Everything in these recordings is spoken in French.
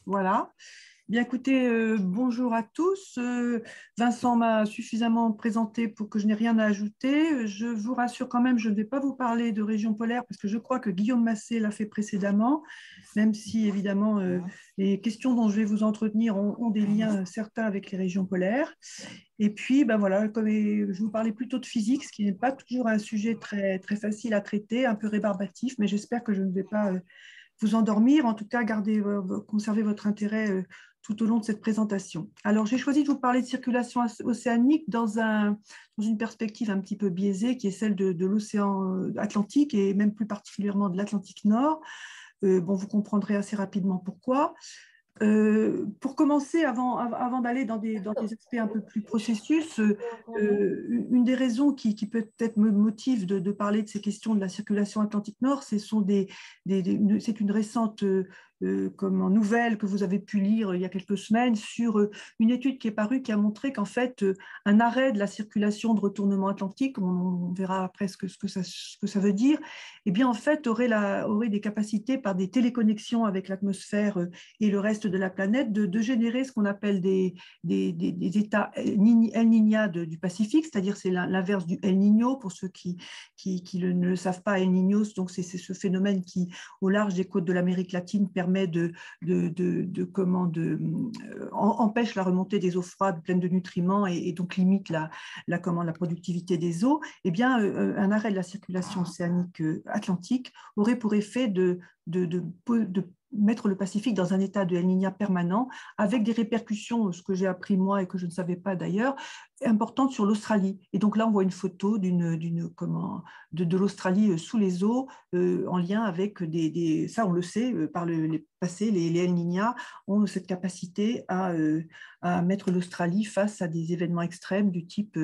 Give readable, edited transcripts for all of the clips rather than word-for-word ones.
Voilà. Bien écoutez, bonjour à tous. Vincent m'a suffisamment présenté pour que je n'ai rien à ajouter. Je vous rassure quand même, je ne vais pas vous parler de région polaire parce que je crois que Guillaume Massé l'a fait précédemment, même si évidemment les questions dont je vais vous entretenir ont des liens certains avec les régions polaires. Et puis, ben voilà, comme je vous parlais plutôt de physique, ce qui n'est pas toujours un sujet très, très facile à traiter, un peu rébarbatif, mais j'espère que je ne vais pas vous endormir, en tout cas conserver votre intérêt tout au long de cette présentation. Alors, j'ai choisi de vous parler de circulation océanique dans une perspective un petit peu biaisée, qui est celle de l'océan Atlantique et même plus particulièrement de l'Atlantique Nord. Bon, vous comprendrez assez rapidement pourquoi. Pour commencer, avant d'aller dans des aspects un peu plus processus, une des raisons qui peut-être me motive de parler de ces questions de la circulation Atlantique Nord, c'est une récente comme nouvelle que vous avez pu lire il y a quelques semaines sur une étude qui est parue qui a montré qu'en fait, un arrêt de la circulation de retournement atlantique, on verra après ce que ça veut dire, eh bien en fait aurait des capacités par des téléconnexions avec l'atmosphère et le reste de la planète de générer ce qu'on appelle des états El Niña du Pacifique, c'est-à-dire c'est l'inverse du El Niño pour ceux qui ne le savent pas. El Niño, donc c'est ce phénomène qui, au large des côtes de l'Amérique latine, permet empêche la remontée des eaux froides pleines de nutriments et donc limite la productivité des eaux. Eh bien, un arrêt de la circulation océanique atlantique aurait pour effet de mettre le Pacifique dans un état de El Niña permanent, avec des répercussions, ce que j'ai appris moi et que je ne savais pas d'ailleurs, importantes sur l'Australie. Et donc là, on voit une photo de l'Australie sous les eaux, en lien avec ça on le sait, par les passés, les El Niña ont cette capacité à mettre l'Australie face à des événements extrêmes du type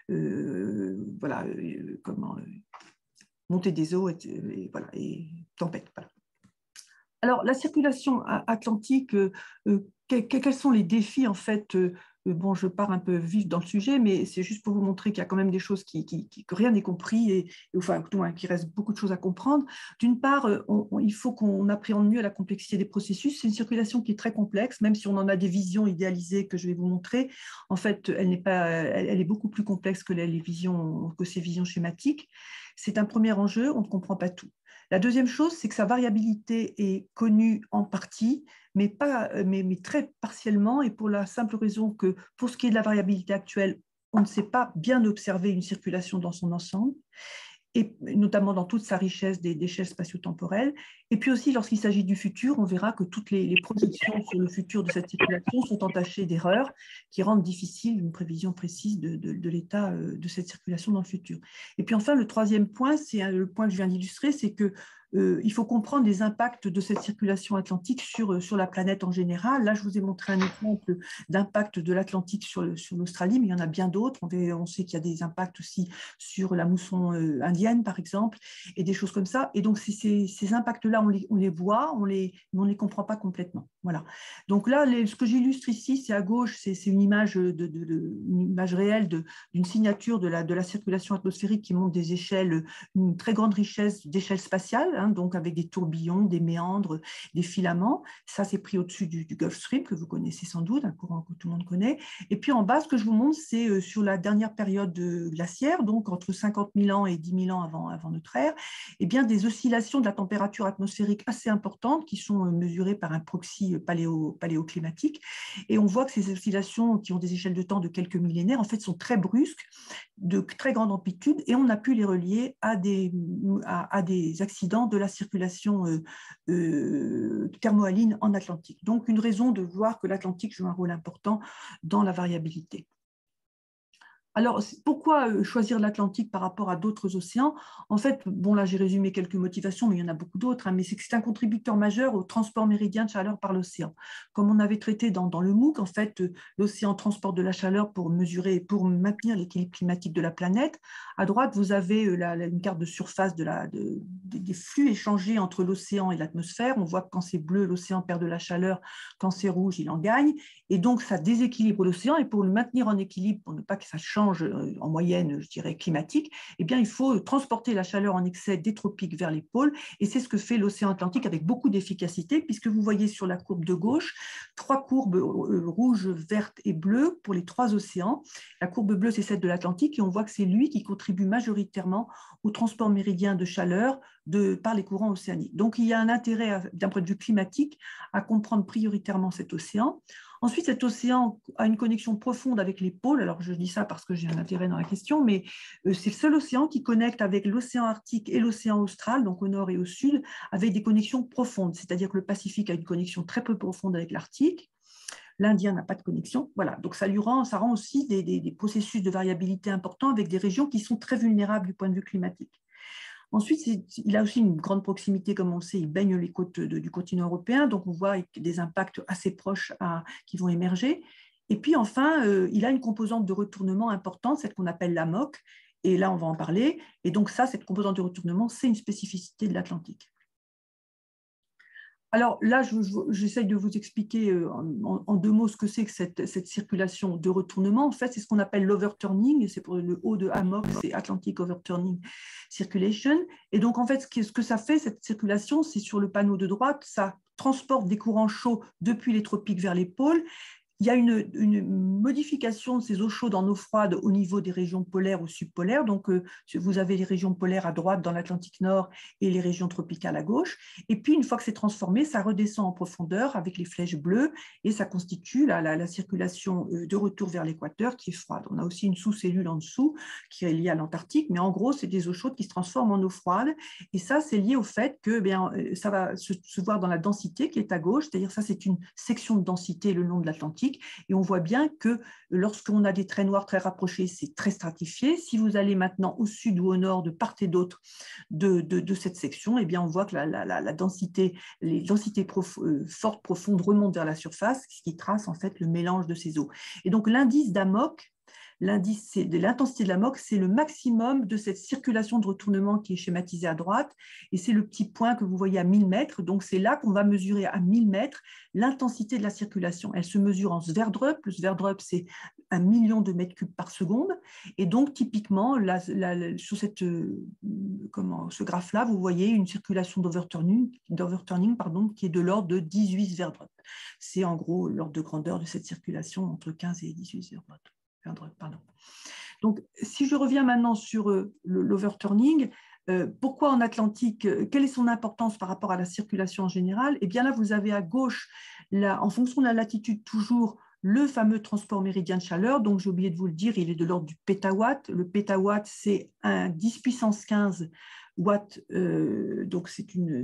montée des eaux et tempête. Voilà. Alors, la circulation atlantique, quels sont les défis en fait bon, je pars un peu vif dans le sujet, mais c'est juste pour vous montrer qu'il y a quand même des choses que rien n'est compris et enfin, qu'il reste beaucoup de choses à comprendre. D'une part, il faut qu'on appréhende mieux la complexité des processus. C'est une circulation qui est très complexe, même si on en a des visions idéalisées que je vais vous montrer. En fait, elle est beaucoup plus complexe que ces visions schématiques. C'est un premier enjeu, on ne comprend pas tout. La deuxième chose, c'est que sa variabilité est connue en partie, mais très partiellement, et pour la simple raison que, pour ce qui est de la variabilité actuelle, on ne sait pas bien observer une circulation dans son ensemble, et notamment dans toute sa richesse d'échelles spatio-temporelles. Et puis aussi, lorsqu'il s'agit du futur, on verra que toutes les projections sur le futur de cette circulation sont entachées d'erreurs qui rendent difficile une prévision précise de l'état de cette circulation dans le futur. Et puis enfin, le troisième point, c'est le point que je viens d'illustrer, c'est que il faut comprendre les impacts de cette circulation atlantique sur la planète en général. Là, je vous ai montré un exemple d'impact de l'Atlantique sur l'Australie, mais il y en a bien d'autres. On sait qu'il y a des impacts aussi sur la mousson indienne, par exemple, et des choses comme ça. Et donc, ces impacts-là, on les voit, mais on ne les comprend pas complètement. Voilà. Donc là, ce que j'illustre ici, c'est à gauche, c'est une image, une image réelle d'une signature de la circulation atmosphérique qui montre des échelles, une très grande richesse d'échelles spatiales, donc avec des tourbillons, des méandres, des filaments. Ça, c'est pris au-dessus du Gulf Stream, que vous connaissez sans doute, un courant que tout le monde connaît. Et puis en bas, ce que je vous montre, c'est sur la dernière période glaciaire, donc entre 50 000 ans et 10 000 ans avant notre ère, eh bien, des oscillations de la température atmosphérique assez importantes qui sont mesurées par un proxy paléoclimatique. Et on voit que ces oscillations, qui ont des échelles de temps de quelques millénaires, en fait, sont très brusques, de très grande amplitude, et on a pu les relier à des accidents de la circulation thermohaline en Atlantique. Donc, une raison de voir que l'Atlantique joue un rôle important dans la variabilité. Alors, pourquoi choisir l'Atlantique par rapport à d'autres océans? En fait, bon, là, j'ai résumé quelques motivations, mais il y en a beaucoup d'autres, mais c'est que c'est un contributeur majeur au transport méridien de chaleur par l'océan. Comme on avait traité dans le MOOC, en fait, l'océan transporte de la chaleur pour maintenir l'équilibre climatique de la planète. À droite, vous avez une carte de surface des flux échangés entre l'océan et l'atmosphère. On voit que quand c'est bleu, l'océan perd de la chaleur, quand c'est rouge, il en gagne. Et donc, ça déséquilibre l'océan, et pour le maintenir en équilibre, pour ne pas que ça change change en moyenne, je dirais, climatique, eh bien, il faut transporter la chaleur en excès des tropiques vers les pôles. Et c'est ce que fait l'océan Atlantique avec beaucoup d'efficacité, puisque vous voyez sur la courbe de gauche 3 courbes rouges, vertes et bleues pour les 3 océans. La courbe bleue, c'est celle de l'Atlantique, et on voit que c'est lui qui contribue majoritairement au transport méridien de chaleur par les courants océaniques. Donc, il y a un intérêt, d'un point de vue climatique, à comprendre prioritairement cet océan. Ensuite, cet océan a une connexion profonde avec les pôles. Alors, je dis ça parce que j'ai un intérêt dans la question, mais c'est le seul océan qui connecte avec l'océan Arctique et l'océan Austral, donc au nord et au sud, avec des connexions profondes. C'est-à-dire que le Pacifique a une connexion très peu profonde avec l'Arctique. L'Indien n'a pas de connexion. Voilà. Donc, ça rend aussi des processus de variabilité importants avec des régions qui sont très vulnérables du point de vue climatique. Ensuite, il a aussi une grande proximité, comme on le sait, il baigne les côtes du continent européen, donc on voit des impacts assez proches qui vont émerger. Et puis enfin, il a une composante de retournement importante, celle qu'on appelle la MOC, et là on va en parler. Et donc ça, cette composante de retournement, c'est une spécificité de l'Atlantique. Alors là, j'essaye de vous expliquer en 2 mots ce que c'est que cette circulation de retournement. En fait, c'est ce qu'on appelle l'overturning, et c'est pour le haut de AMOC, c'est Atlantic Overturning Circulation. Et donc, en fait, ce que ça fait, cette circulation, c'est sur le panneau de droite, ça transporte des courants chauds depuis les tropiques vers les pôles. Il y a une modification de ces eaux chaudes en eau froide au niveau des régions polaires ou subpolaires. Donc, vous avez les régions polaires à droite dans l'Atlantique Nord et les régions tropicales à gauche. Et puis, une fois que c'est transformé, ça redescend en profondeur avec les flèches bleues et ça constitue la circulation de retour vers l'équateur qui est froide. On a aussi une sous-cellule en dessous qui est liée à l'Antarctique, mais en gros, c'est des eaux chaudes qui se transforment en eau froide. Et ça, c'est lié au fait que ça va se voir dans la densité qui est à gauche, c'est-à-dire ça, c'est une section de densité le long de l'Atlantique. Et on voit bien que lorsqu'on a des traits noirs très rapprochés, c'est très stratifié. Si vous allez maintenant au sud ou au nord, de part et d'autre de cette section, eh bien on voit que la densité, les densités fortes, profondes remontent vers la surface, ce qui trace en fait le mélange de ces eaux. Et donc l'indice d'AMOC, l'indice de l'intensité de la MOC, c'est le maximum de cette circulation de retournement qui est schématisée à droite, et c'est le petit point que vous voyez à 1000 mètres. Donc, c'est là qu'on va mesurer à 1000 mètres l'intensité de la circulation. Elle se mesure en Sverdrup. Le Sverdrup, c'est 1 million de mètres cubes par seconde. Et donc, typiquement, sur ce graphe-là, vous voyez une circulation d'overturning qui est de l'ordre de 18 Sverdrup. C'est en gros l'ordre de grandeur de cette circulation entre 15 et 18 Sverdrup. Donc, si je reviens maintenant sur l'overturning, pourquoi en Atlantique, quelle est son importance par rapport à la circulation en général? Eh bien là, vous avez à gauche, en fonction de la latitude toujours, le fameux transport méridien de chaleur. Donc, j'ai oublié de vous le dire, il est de l'ordre du pétawatt. Le pétawatt, c'est un 10 puissance 15 watts, donc c'est une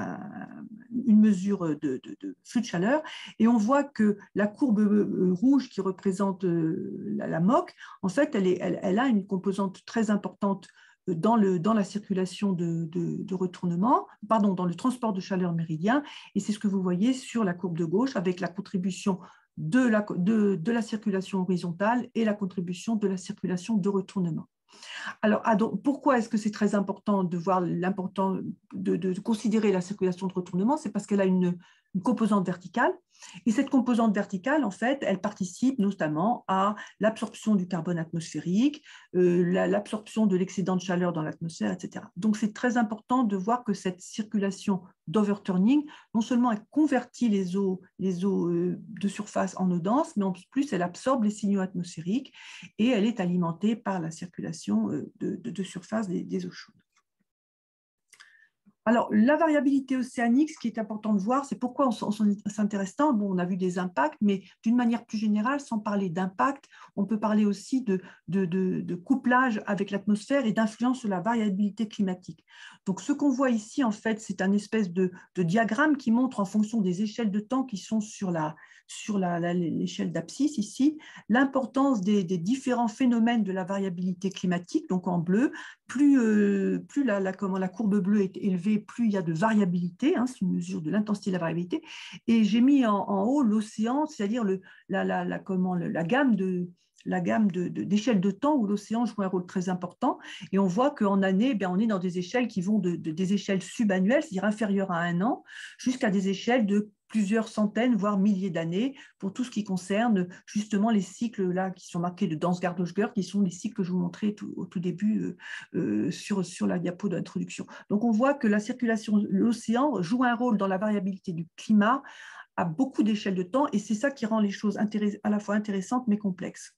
mesure de flux de chaleur. Et on voit que la courbe rouge qui représente la MOC, en fait, elle a une composante très importante dans la circulation de retournement, dans le transport de chaleur méridien, et c'est ce que vous voyez sur la courbe de gauche avec la contribution de la circulation horizontale et la contribution de la circulation de retournement. Alors, pourquoi est-ce que c'est très important de voir l'important de considérer la circulation de retournement? C'est parce qu'elle a une composante verticale. Et cette composante verticale, en fait, elle participe notamment à l'absorption du carbone atmosphérique, l'absorption de l'excédent de chaleur dans l'atmosphère, etc. Donc, c'est très important de voir que cette circulation d'overturning, non seulement elle convertit les eaux de surface en eau dense, mais en plus, elle absorbe les signaux atmosphériques et elle est alimentée par la circulation de surface des eaux chaudes. Alors, la variabilité océanique, ce qui est important de voir, c'est pourquoi on s'intéresse tant. Bon, on a vu des impacts, mais d'une manière plus générale, sans parler d'impact, on peut parler aussi de couplage avec l'atmosphère et d'influence sur la variabilité climatique. Donc, ce qu'on voit ici, en fait, c'est un espèce de diagramme qui montre en fonction des échelles de temps qui sont sur l'échelle d'abscisse ici, l'importance des différents phénomènes de la variabilité climatique. Donc, en bleu, plus la courbe bleue est élevée, plus il y a de variabilité, c'est une mesure de l'intensité de la variabilité. Et j'ai mis en haut l'océan, c'est-à-dire la gamme d'échelles de temps où l'océan joue un rôle très important. Et on voit qu'en année, on est dans des échelles qui vont des échelles subannuelles, c'est-à-dire inférieures à 1 an, jusqu'à des échelles de plusieurs centaines, voire milliers d'années pour tout ce qui concerne justement les cycles là, qui sont marqués de Dansgaard-Oeschger, qui sont les cycles que je vous montrais au tout début sur la diapo d'introduction. Donc on voit que la circulation de l'océan joue un rôle dans la variabilité du climat à beaucoup d'échelles de temps, et c'est ça qui rend les choses à la fois intéressantes mais complexes.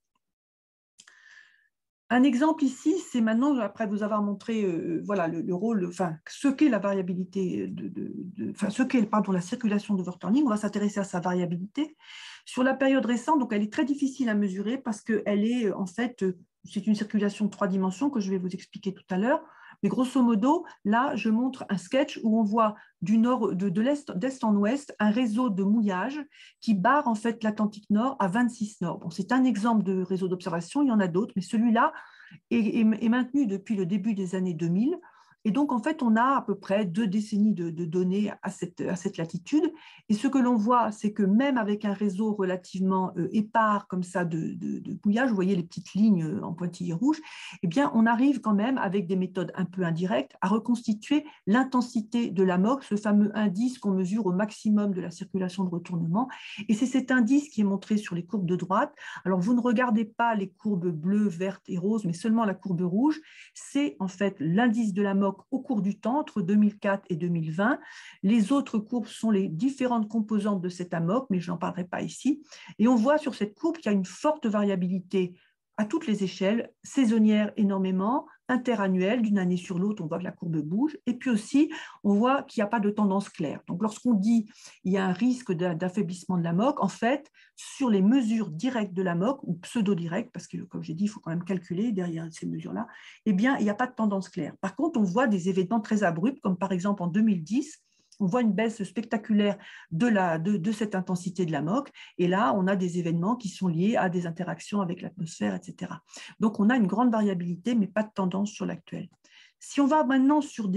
Un exemple ici, c'est maintenant, après vous avoir montré voilà, le rôle, enfin, ce qu'est la variabilité, enfin, ce qu'est la circulation d'overturning, on va s'intéresser à sa variabilité. Sur la période récente, donc elle est très difficile à mesurer parce qu'elle est en fait, c'est une circulation de 3 dimensions que je vais vous expliquer tout à l'heure. Mais grosso modo, là, je montre un sketch où on voit du nord, de l'est, d'est en ouest, un réseau de mouillage qui barre en fait l'Atlantique Nord à 26 nord. Bon, c'est un exemple de réseau d'observation, il y en a d'autres, mais celui-là est maintenu depuis le début des années 2000. Et donc, en fait, on a à peu près 2 décennies de données à cette latitude. Et ce que l'on voit, c'est que même avec un réseau relativement épars comme ça de mouillage, vous voyez les petites lignes en pointillés rouges, eh bien, on arrive quand même, avec des méthodes un peu indirectes, à reconstituer l'intensité de l'AMOC, ce fameux indice qu'on mesure au maximum de la circulation de retournement. Et c'est cet indice qui est montré sur les courbes de droite. Alors, vous ne regardez pas les courbes bleues, vertes et roses, mais seulement la courbe rouge. C'est en fait l'indice de l'AMOC au cours du temps, entre 2004 et 2020. Les autres courbes sont les différentes composantes de cette AMOC, mais je n'en parlerai pas ici. Et on voit sur cette courbe qu'il y a une forte variabilité à toutes les échelles, saisonnière énormément, interannuelle, d'une année sur l'autre, on voit que la courbe bouge, et puis aussi, on voit qu'il n'y a pas de tendance claire. Donc, lorsqu'on dit qu'il y a un risque d'affaiblissement de l'AMOC, en fait, sur les mesures directes de l'AMOC, ou pseudo-directes, parce que, comme j'ai dit, il faut quand même calculer derrière ces mesures-là, eh bien, il n'y a pas de tendance claire. Par contre, on voit des événements très abrupts, comme par exemple en 2010, on voit une baisse spectaculaire de cette intensité de l'AMOC, et là, on a des événements qui sont liés à des interactions avec l'atmosphère, etc. Donc, on a une grande variabilité, mais pas de tendance sur l'actuel. Si on va maintenant sur,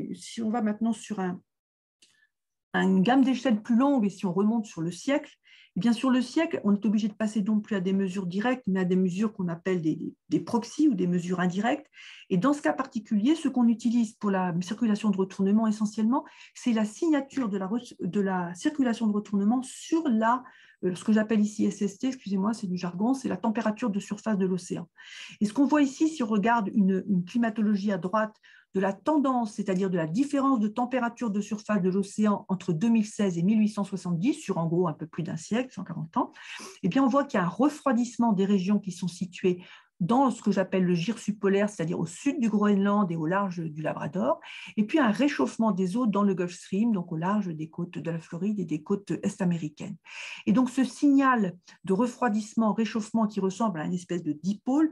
une gamme d'échelles plus longue, et si on remonte sur le siècle, eh bien sur le siècle, on est obligé de passer non plus à des mesures directes, mais à des mesures qu'on appelle des proxys ou des mesures indirectes. Et dans ce cas particulier, ce qu'on utilise pour la circulation de retournement essentiellement, c'est la signature de la circulation de retournement sur ce que j'appelle ici SST, excusez-moi, c'est du jargon, c'est la température de surface de l'océan. Et ce qu'on voit ici, si on regarde une climatologie à droite de la tendance, c'est-à-dire de la différence de température de surface de l'océan entre 2016 et 1870, sur en gros un peu plus d'un siècle, 140 ans, eh bien on voit qu'il y a un refroidissement des régions qui sont situées dans ce que j'appelle le gire subpolaire, c'est-à-dire au sud du Groenland et au large du Labrador, et puis un réchauffement des eaux dans le Gulf Stream, donc au large des côtes de la Floride et des côtes est-américaines. Et donc ce signal de refroidissement, réchauffement qui ressemble à une espèce de dipôle,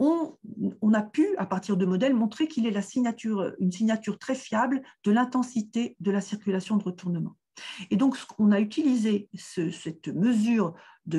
on a pu, à partir de modèles, montrer qu'il est une signature très fiable de l'intensité de la circulation de retournement. Et donc, on a utilisé cette mesure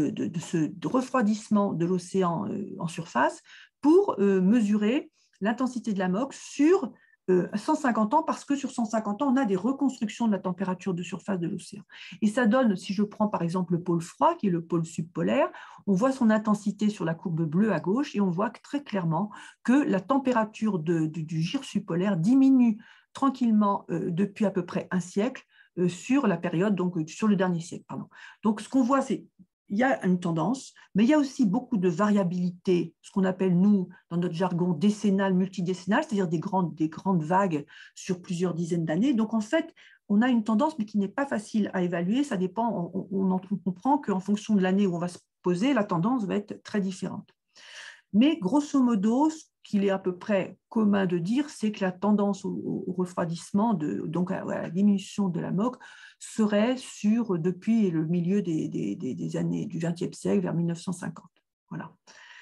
de refroidissement de l'océan en surface pour mesurer l'intensité de l'AMOC sur 150 ans, parce que sur 150 ans, on a des reconstructions de la température de surface de l'océan. Et ça donne, si je prends par exemple le pôle froid, qui est le pôle subpolaire, on voit son intensité sur la courbe bleue à gauche, et on voit très clairement que la température du gire subpolaire diminue tranquillement depuis à peu près un siècle sur la période, donc sur le dernier siècle. Pardon. Donc ce qu'on voit, c'est il y a une tendance, mais il y a aussi beaucoup de variabilité, ce qu'on appelle, nous, dans notre jargon, décennale, multidécennale, c'est-à-dire des grandes vagues sur plusieurs dizaines d'années. Donc, en fait, on a une tendance, mais qui n'est pas facile à évaluer. Ça dépend, on comprend qu'en fonction de l'année où on va se poser, la tendance va être très différente. Mais grosso modo, ce qu'il est à peu près commun de dire, c'est que la tendance au refroidissement, donc à la diminution de la MOC, serait depuis le milieu des années du XXe siècle, vers 1950. Voilà.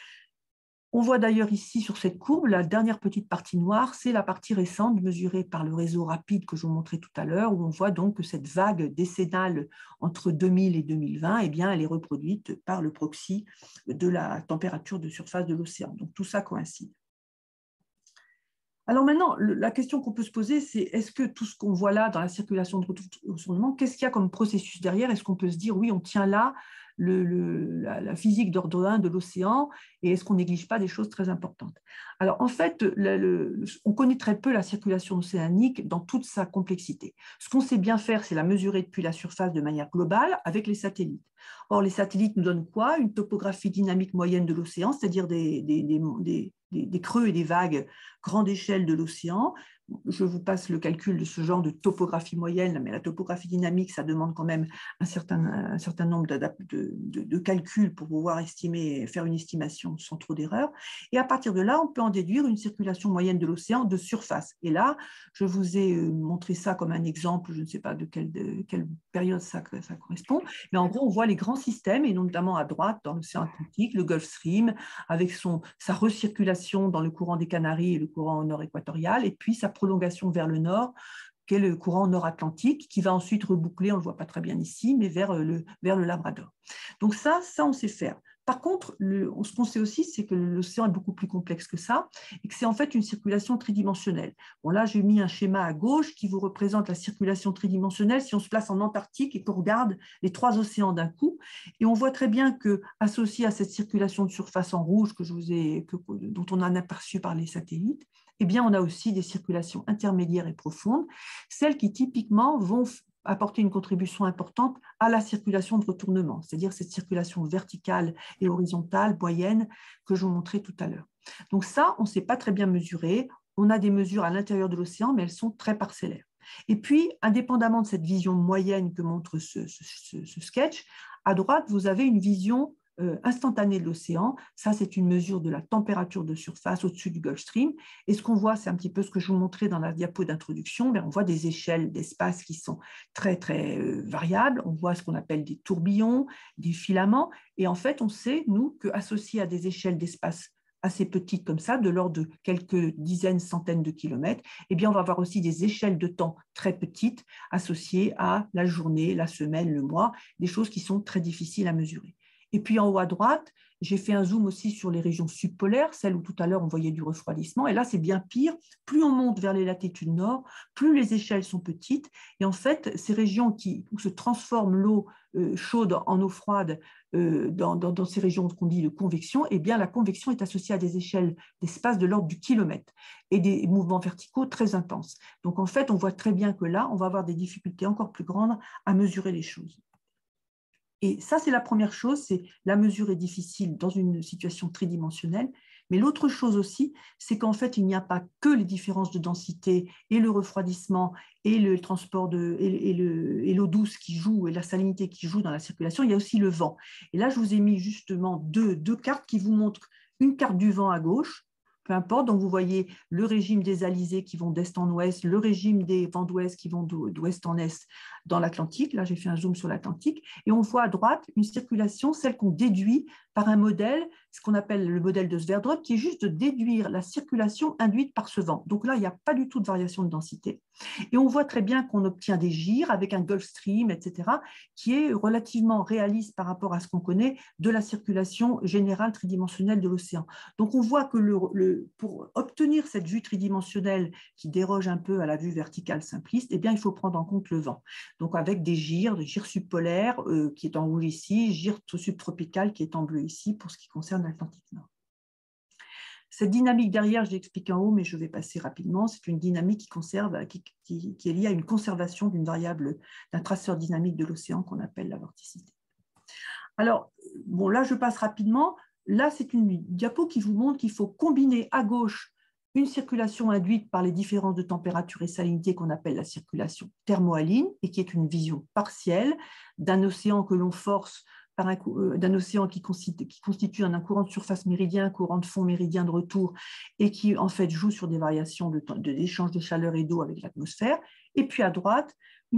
On voit d'ailleurs ici sur cette courbe, la dernière petite partie noire, c'est la partie récente mesurée par le réseau rapide que je vous montrais tout à l'heure, où on voit donc que cette vague décennale entre 2000 et 2020, eh bien, elle est reproduite par le proxy de la température de surface de l'océan. Donc tout ça coïncide. Alors maintenant, la question qu'on peut se poser, c'est est-ce que tout ce qu'on voit là dans la circulation de retournement, qu'est-ce qu'il y a comme processus derrière? Est-ce qu'on peut se dire, oui, on tient là la physique d'ordre 1 de l'océan et est-ce qu'on néglige pas des choses très importantes. Alors, en fait, on connaît très peu la circulation océanique dans toute sa complexité. Ce qu'on sait bien faire, c'est la mesurer depuis la surface de manière globale avec les satellites. Or, les satellites nous donnent quoi? Une topographie dynamique moyenne de l'océan, c'est-à-dire des creux et des vagues grande échelle de l'océan. Je vous passe le calcul de ce genre de topographie moyenne, mais la topographie dynamique, ça demande quand même un certain nombre de calculs pour pouvoir faire une estimation sans trop d'erreurs. Et à partir de là, on peut en déduire une circulation moyenne de l'océan de surface. Et là, je vous ai montré ça comme un exemple, je ne sais pas de quelle période ça correspond, mais en gros, on voit les grands systèmes, et notamment à droite, dans l'océan Atlantique, le Gulf Stream, avec sa recirculation dans le courant des Canaries et le courant nord équatorial, et puis sa prolongation vers le nord, qui est le courant nord-atlantique, qui va ensuite reboucler, on ne le voit pas très bien ici, mais vers le Labrador. Donc ça, on sait faire. Par contre, ce qu'on sait aussi, c'est que l'océan est beaucoup plus complexe que ça et que c'est en fait une circulation tridimensionnelle. Bon, là, j'ai mis un schéma à gauche qui vous représente la circulation tridimensionnelle si on se place en Antarctique et qu'on regarde les 3 océans d'un coup. Et on voit très bien qu'associé à cette circulation de surface en rouge dont on a un aperçu par les satellites, eh bien, on a aussi des circulations intermédiaires et profondes, celles qui typiquement vont apporter une contribution importante à la circulation de retournement, c'est-à-dire cette circulation verticale et horizontale moyenne que je vous montrais tout à l'heure. Donc ça, on ne sait pas très bien mesurer. On a des mesures à l'intérieur de l'océan, mais elles sont très parcellaires. Et puis, indépendamment de cette vision moyenne que montre ce sketch, à droite, vous avez une vision instantanée de l'océan. Ça, c'est une mesure de la température de surface au-dessus du Gulf Stream. Et ce qu'on voit, c'est un petit peu ce que je vous montrais dans la diapo d'introduction. On voit des échelles d'espace qui sont très, très variables. On voit ce qu'on appelle des tourbillons, des filaments. Et en fait, on sait, nous, qu'associés à des échelles d'espace assez petites comme ça, de l'ordre de quelques dizaines, centaines de kilomètres, eh bien, on va avoir aussi des échelles de temps très petites associées à la journée, la semaine, le mois, des choses qui sont très difficiles à mesurer. Et puis en haut à droite, j'ai fait un zoom aussi sur les régions subpolaires, celles où tout à l'heure on voyait du refroidissement. Et là, c'est bien pire. Plus on monte vers les latitudes nord, plus les échelles sont petites. Et en fait, ces régions où se transforme l'eau chaude en eau froide dans ces régions qu'on dit de convection, eh bien la convection est associée à des échelles d'espace de l'ordre du kilomètre et des mouvements verticaux très intenses. Donc en fait, on voit très bien que là, on va avoir des difficultés encore plus grandes à mesurer les choses. Et ça, c'est la première chose, c'est la mesure est difficile dans une situation tridimensionnelle. Mais l'autre chose aussi, c'est qu'en fait, il n'y a pas que les différences de densité et le refroidissement et le transport et l'eau douce qui joue et la salinité qui joue dans la circulation, il y a aussi le vent. Et là, je vous ai mis justement deux cartes qui vous montrent une carte du vent à gauche, peu importe. Donc, vous voyez le régime des alizés qui vont d'est en ouest, le régime des vents d'ouest qui vont d'ouest en est dans l'Atlantique. Là, j'ai fait un zoom sur l'Atlantique. Et on voit à droite une circulation, celle qu'on déduit par un modèle, ce qu'on appelle le modèle de Sverdrup, qui est juste de déduire la circulation induite par ce vent. Donc là, il n'y a pas du tout de variation de densité. Et on voit très bien qu'on obtient des gyres avec un Gulf Stream, etc., qui est relativement réaliste par rapport à ce qu'on connaît de la circulation générale tridimensionnelle de l'océan. Donc on voit que pour obtenir cette vue tridimensionnelle qui déroge un peu à la vue verticale simpliste, eh bien, il faut prendre en compte le vent. Donc avec des gyres subpolaires qui est en rouge ici, gyre subtropical qui est en bleu ici pour ce qui concerne l'Atlantique Nord. Cette dynamique derrière, je l'ai expliqué en haut, mais je vais passer rapidement. C'est une dynamique qui est liée à une conservation d'une variable, d'un traceur dynamique de l'océan qu'on appelle la vorticité. Alors, bon, là, je passe rapidement. Là, c'est une diapo qui vous montre qu'il faut combiner à gauche une circulation induite par les différences de température et salinité qu'on appelle la circulation thermohaline et qui est une vision partielle d'un océan que l'on force d'un océan qui constitue un courant de surface méridien, un courant de fond méridien de retour et qui en fait joue sur des variations d'échange de chaleur et d'eau avec l'atmosphère. Et puis à droite,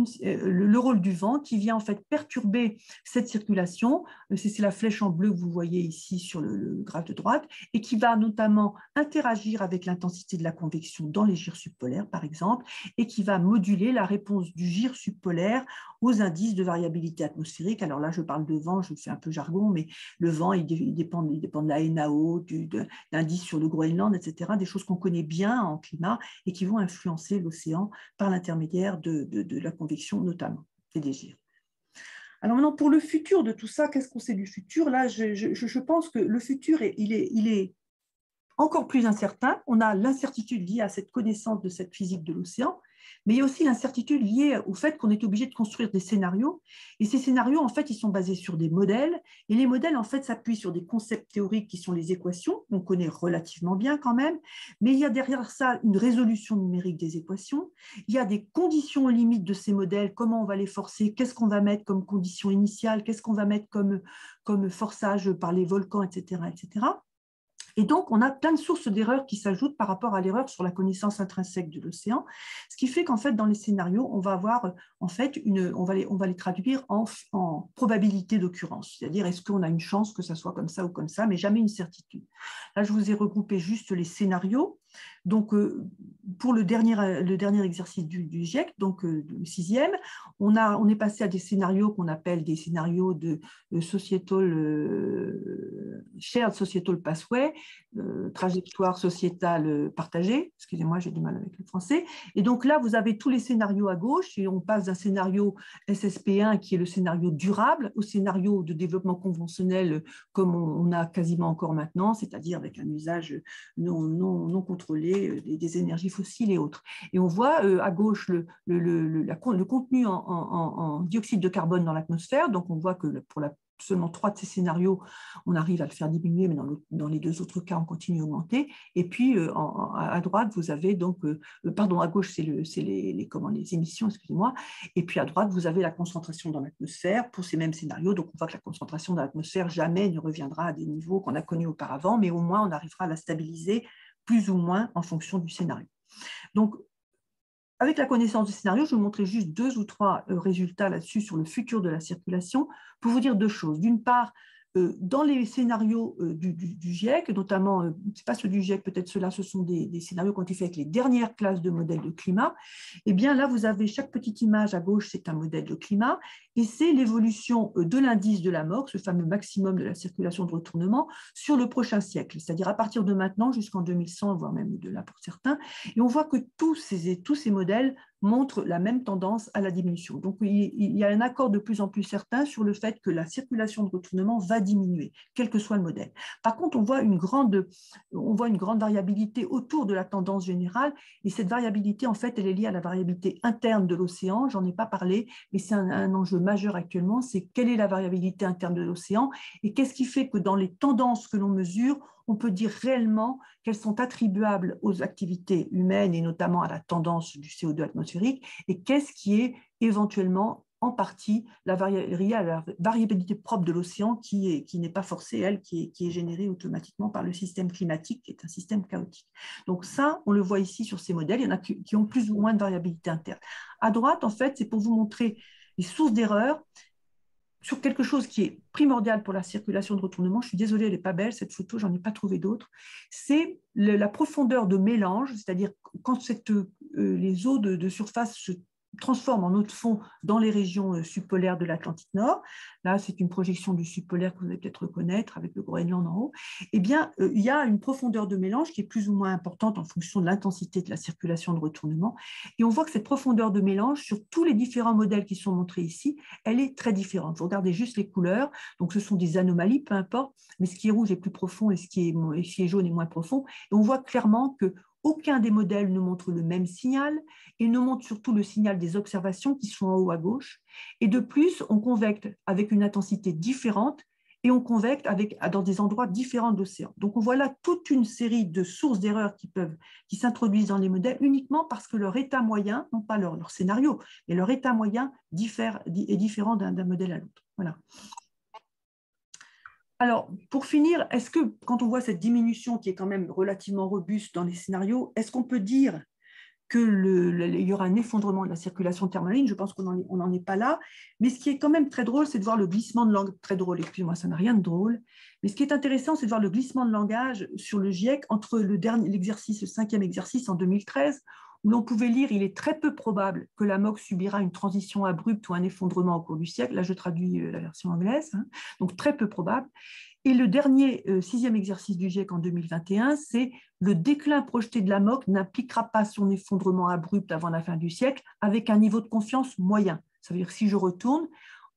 le rôle du vent qui vient en fait perturber cette circulation, c'est la flèche en bleu que vous voyez ici sur le graphe de droite, et qui va notamment interagir avec l'intensité de la convection dans les gyres subpolaires par exemple, et qui va moduler la réponse du gyre subpolaire aux indices de variabilité atmosphérique. Alors là, je parle de vent, je fais un peu jargon, mais le vent, il dépend de la NAO, d'indices sur le Groenland, etc., des choses qu'on connaît bien en climat et qui vont influencer l'océan par l'intermédiaire de la convection notamment, et des gyres. Alors maintenant, pour le futur de tout ça, qu'est-ce qu'on sait du futur? Là, je pense que le futur, il est encore plus incertain. On a l'incertitude liée à cette connaissance de cette physique de l'océan, mais il y a aussi l'incertitude liée au fait qu'on est obligé de construire des scénarios. Et ces scénarios, en fait, ils sont basés sur des modèles. Et les modèles, en fait, s'appuient sur des concepts théoriques qui sont les équations, qu'on connaît relativement bien quand même. Mais il y a derrière ça une résolution numérique des équations. Il y a des conditions limites de ces modèles, comment on va les forcer, qu'est-ce qu'on va mettre comme condition initiale, qu'est-ce qu'on va mettre comme forçage par les volcans, etc., etc. Et donc, on a plein de sources d'erreurs qui s'ajoutent par rapport à l'erreur sur la connaissance intrinsèque de l'océan, ce qui fait qu'en fait, dans les scénarios, on va avoir, en fait, on va les traduire en probabilité d'occurrence, c'est-à-dire est-ce qu'on a une chance que ça soit comme ça ou comme ça, mais jamais une certitude. Là, je vous ai regroupé juste les scénarios. Donc, pour le dernier exercice du GIEC, donc le sixième, on est passé à des scénarios qu'on appelle des scénarios de shared societal pathway, trajectoire sociétale partagée. Excusez-moi, j'ai du mal avec le français. Et donc là, vous avez tous les scénarios à gauche et on passe d'un scénario SSP1 qui est le scénario durable au scénario de développement conventionnel comme on a quasiment encore maintenant, c'est-à-dire avec un usage non contrôlé des énergies fossiles et autres. Et on voit à gauche le contenu en dioxyde de carbone dans l'atmosphère. Donc on voit que pour seulement 3 de ces scénarios, on arrive à le faire diminuer, mais dans les 2 autres cas, on continue à augmenter. Et puis, à droite, vous avez donc, pardon, à gauche, c'est les émissions, excusez-moi. Et puis, à droite, vous avez la concentration dans l'atmosphère pour ces mêmes scénarios. Donc, on voit que la concentration dans l'atmosphère jamais ne reviendra à des niveaux qu'on a connus auparavant, mais au moins, on arrivera à la stabiliser plus ou moins en fonction du scénario. Donc, avec la connaissance du scénario, je vais vous montrer juste 2 ou 3 résultats là-dessus sur le futur de la circulation pour vous dire 2 choses. D'une part, dans les scénarios du GIEC, notamment, ce n'est pas ceux du GIEC, peut-être ceux-là, ce sont des scénarios qui ont été faits avec les dernières classes de modèles de climat. Eh bien, là, vous avez chaque petite image à gauche, c'est un modèle de climat, et c'est l'évolution de l'indice de la MOC, ce fameux maximum de la circulation de retournement, sur le prochain siècle, c'est-à-dire à partir de maintenant jusqu'en 2100, voire même au-delà pour certains. Et on voit que tous ces modèles montrent la même tendance à la diminution. Donc, il y a un accord de plus en plus certain sur le fait que la circulation de retournement va diminuer, quel que soit le modèle. Par contre, on voit une grande variabilité autour de la tendance générale, et cette variabilité, en fait, elle est liée à la variabilité interne de l'océan. J'en ai pas parlé, mais c'est un enjeu majeur actuellement, c'est quelle est la variabilité interne de l'océan, et qu'est-ce qui fait que dans les tendances que l'on mesure, on peut dire réellement qu'elles sont attribuables aux activités humaines et notamment à la tendance du CO2 atmosphérique, et qu'est-ce qui est éventuellement en partie lié à la variabilité propre de l'océan qui n'est pas forcée, elle, qui est générée automatiquement par le système climatique, qui est un système chaotique. Donc ça, on le voit ici sur ces modèles, il y en a qui ont plus ou moins de variabilité interne. À droite, en fait, c'est pour vous montrer les sources d'erreurs sur quelque chose qui est primordial pour la circulation de retournement. Je suis désolée, elle n'est pas belle, cette photo, j'en ai pas trouvé d'autres. C'est la profondeur de mélange, c'est-à-dire quand les eaux de surface se transforment en eau de fond dans les régions subpolaires de l'Atlantique Nord. Là, c'est une projection du subpolaire que vous allez peut-être reconnaître avec le Groenland en haut. Eh bien, il y a une profondeur de mélange qui est plus ou moins importante en fonction de l'intensité de la circulation de retournement. Et on voit que cette profondeur de mélange, sur tous les différents modèles qui sont montrés ici, elle est très différente. Vous regardez juste les couleurs, donc ce sont des anomalies, peu importe, mais ce qui est rouge est plus profond et ce qui est jaune est moins profond. Et on voit clairement que aucun des modèles ne montre le même signal et ne montre surtout le signal des observations qui sont en haut à gauche. Et de plus, on convecte avec une intensité différente et on convecte dans des endroits différents de l'océan. Donc on voit là toute une série de sources d'erreurs qui s'introduisent dans les modèles uniquement parce que leur état moyen, non pas leur scénario, mais leur état moyen est différent d'un modèle à l'autre. Voilà. Alors, pour finir, est-ce que quand on voit cette diminution qui est quand même relativement robuste dans les scénarios, est-ce qu'on peut dire qu'il y aura un effondrement de la circulation thermaline? Je pense qu'on n'en est pas là. Mais ce qui est quand même très drôle, c'est de voir le glissement de langage. Très drôle, excusez-moi, ça n'a rien de drôle. Mais ce qui est intéressant, c'est de voir le glissement de langage sur le GIEC entre le 5e exercice en 2013, où l'on pouvait lire « Il est très peu probable que la MOC subira une transition abrupte ou un effondrement au cours du siècle ». Là, je traduis la version anglaise, hein, donc très peu probable. Et le dernier 6e exercice du GIEC en 2021, c'est le déclin projeté de la MOC n'impliquera pas son effondrement abrupt avant la fin du siècle avec un niveau de confiance moyen. Ça veut dire que si je retourne,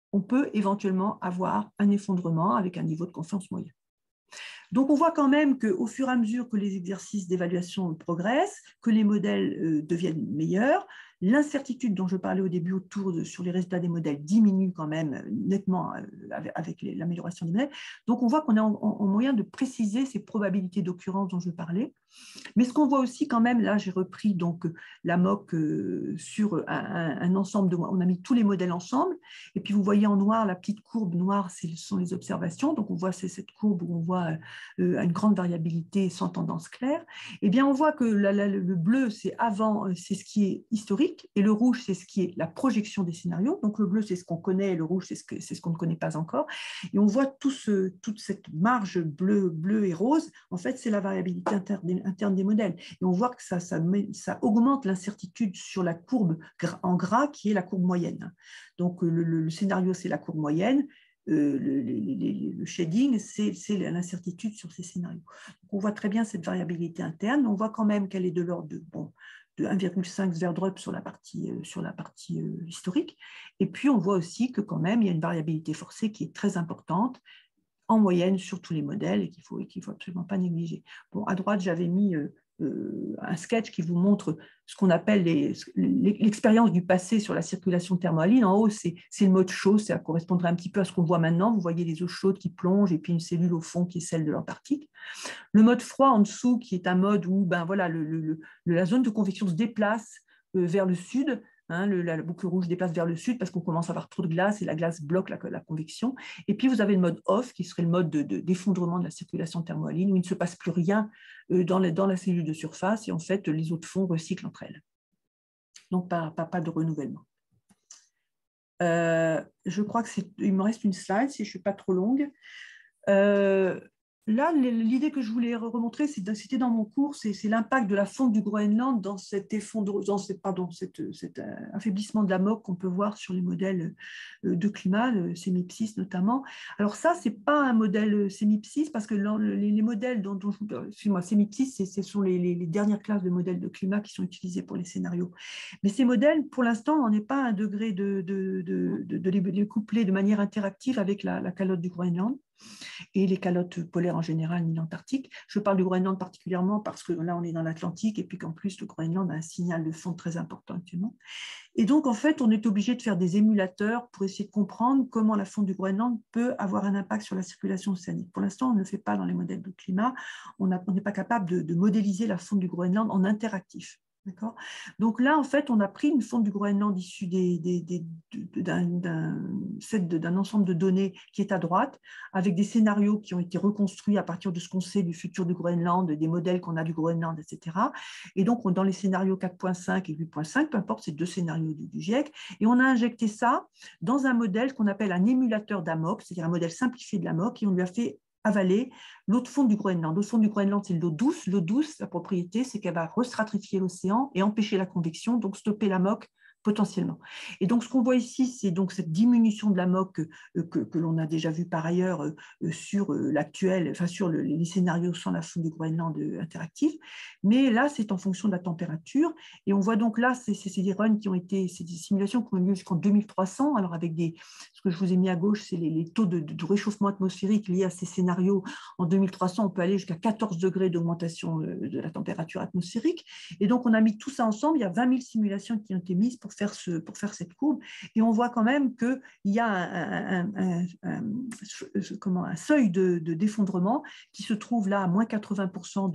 on peut éventuellement avoir un effondrement avec un niveau de confiance moyen. Donc, on voit quand même qu'au fur et à mesure que les exercices d'évaluation progressent, que les modèles deviennent meilleurs, l'incertitude dont je parlais au début sur les résultats des modèles diminue quand même nettement avec l'amélioration des modèles. Donc, on voit qu'on est en moyen de préciser ces probabilités d'occurrence dont je parlais. Mais ce qu'on voit aussi quand même, là j'ai repris donc la MOC sur un ensemble on a mis tous les modèles ensemble, et puis vous voyez en noir, la petite courbe noire, ce sont les observations, donc on voit cette courbe où on voit une grande variabilité sans tendance claire. Eh bien on voit que le bleu c'est avant, c'est ce qui est historique, et le rouge c'est ce qui est la projection des scénarios, donc le bleu c'est ce qu'on connaît, et le rouge c'est ce qu'on ne connaît pas encore, et on voit toute cette marge bleu et rose, en fait c'est la variabilité interne des modèles. Et on voit que ça augmente l'incertitude sur la courbe en gras qui est la courbe moyenne. Donc le scénario, c'est la courbe moyenne. Le shading, c'est l'incertitude sur ces scénarios. Donc, on voit très bien cette variabilité interne. On voit quand même qu'elle est de l'ordre de 1,5 Sverdrup sur la partie historique. Et puis, on voit aussi que quand même, il y a une variabilité forcée qui est très importante en moyenne sur tous les modèles et qu'il ne faut absolument pas négliger. Bon, à droite, j'avais mis un sketch qui vous montre ce qu'on appelle l'expérience du passé sur la circulation thermohaline. En haut, c'est le mode chaud, ça correspondrait un petit peu à ce qu'on voit maintenant. Vous voyez les eaux chaudes qui plongent et puis une cellule au fond qui est celle de l'Antarctique. Le mode froid en dessous, qui est un mode où voilà, la zone de convection se déplace vers le sud. La boucle rouge déplace vers le sud parce qu'on commence à avoir trop de glace et la glace bloque la convection. Et puis, vous avez le mode off, qui serait le mode d'effondrement de la circulation thermohaline, où il ne se passe plus rien dans la cellule de surface et en fait, les eaux de fond recyclent entre elles. Donc, pas de renouvellement. Je crois qu'il me reste une slide, si je ne suis pas trop longue. Là, l'idée que je voulais remontrer, c'était dans mon cours, c'est l'impact de la fonte du Groenland dans cet affaiblissement de la MOC qu'on peut voir sur les modèles de climat, le CMIP6 notamment. Alors ça, ce n'est pas un modèle CMIP6 parce que les modèles excusez-moi, CMIP6, ce sont les dernières classes de modèles de climat qui sont utilisés pour les scénarios. Mais ces modèles, pour l'instant, on n'est pas à un degré de les coupler de manière interactive avec la calotte du Groenland et les calottes polaires en général, ni l'Antarctique. Je parle du Groenland particulièrement parce que là, on est dans l'Atlantique et puis qu'en plus, le Groenland a un signal de fonte très important actuellement. Et donc, en fait, on est obligé de faire des émulateurs pour essayer de comprendre comment la fonte du Groenland peut avoir un impact sur la circulation océanique. Pour l'instant, on ne le fait pas dans les modèles de climat. On n'est pas capable de modéliser la fonte du Groenland en interactif. Donc là, en fait, on a pris une fonte du Groenland issue d'un ensemble de données qui est à droite, avec des scénarios qui ont été reconstruits à partir de ce qu'on sait du futur du Groenland, des modèles qu'on a du Groenland, etc. Et donc, dans les scénarios 4.5 et 8.5, peu importe, ces deux scénarios du GIEC, et on a injecté ça dans un modèle qu'on appelle un émulateur d'AMOC, c'est-à-dire un modèle simplifié de l'AMOC, et on lui a fait avaler l'eau de fond du Groenland. L'eau de fond du Groenland, c'est l'eau douce. L'eau douce, la propriété, c'est qu'elle va restratifier l'océan et empêcher la convection, donc stopper la MOC potentiellement. Et donc, ce qu'on voit ici, c'est donc cette diminution de la MOC que l'on a déjà vu par ailleurs sur l'actuel, enfin sur les scénarios sans la fonte du Groenland interactif. Mais là, c'est en fonction de la température. Et on voit donc là, c'est des runs qui ont été, c'est des simulations qui ont eu lieu jusqu'en 2300. Alors, avec ce que je vous ai mis à gauche, c'est les taux de réchauffement atmosphérique liés à ces scénarios. En 2300, on peut aller jusqu'à 14 degrés d'augmentation de la température atmosphérique. Et donc, on a mis tout ça ensemble. Il y a 20 000 simulations qui ont été mises pour faire cette courbe. Et on voit quand même qu'il y a un seuil d'effondrement qui se trouve là à moins 80%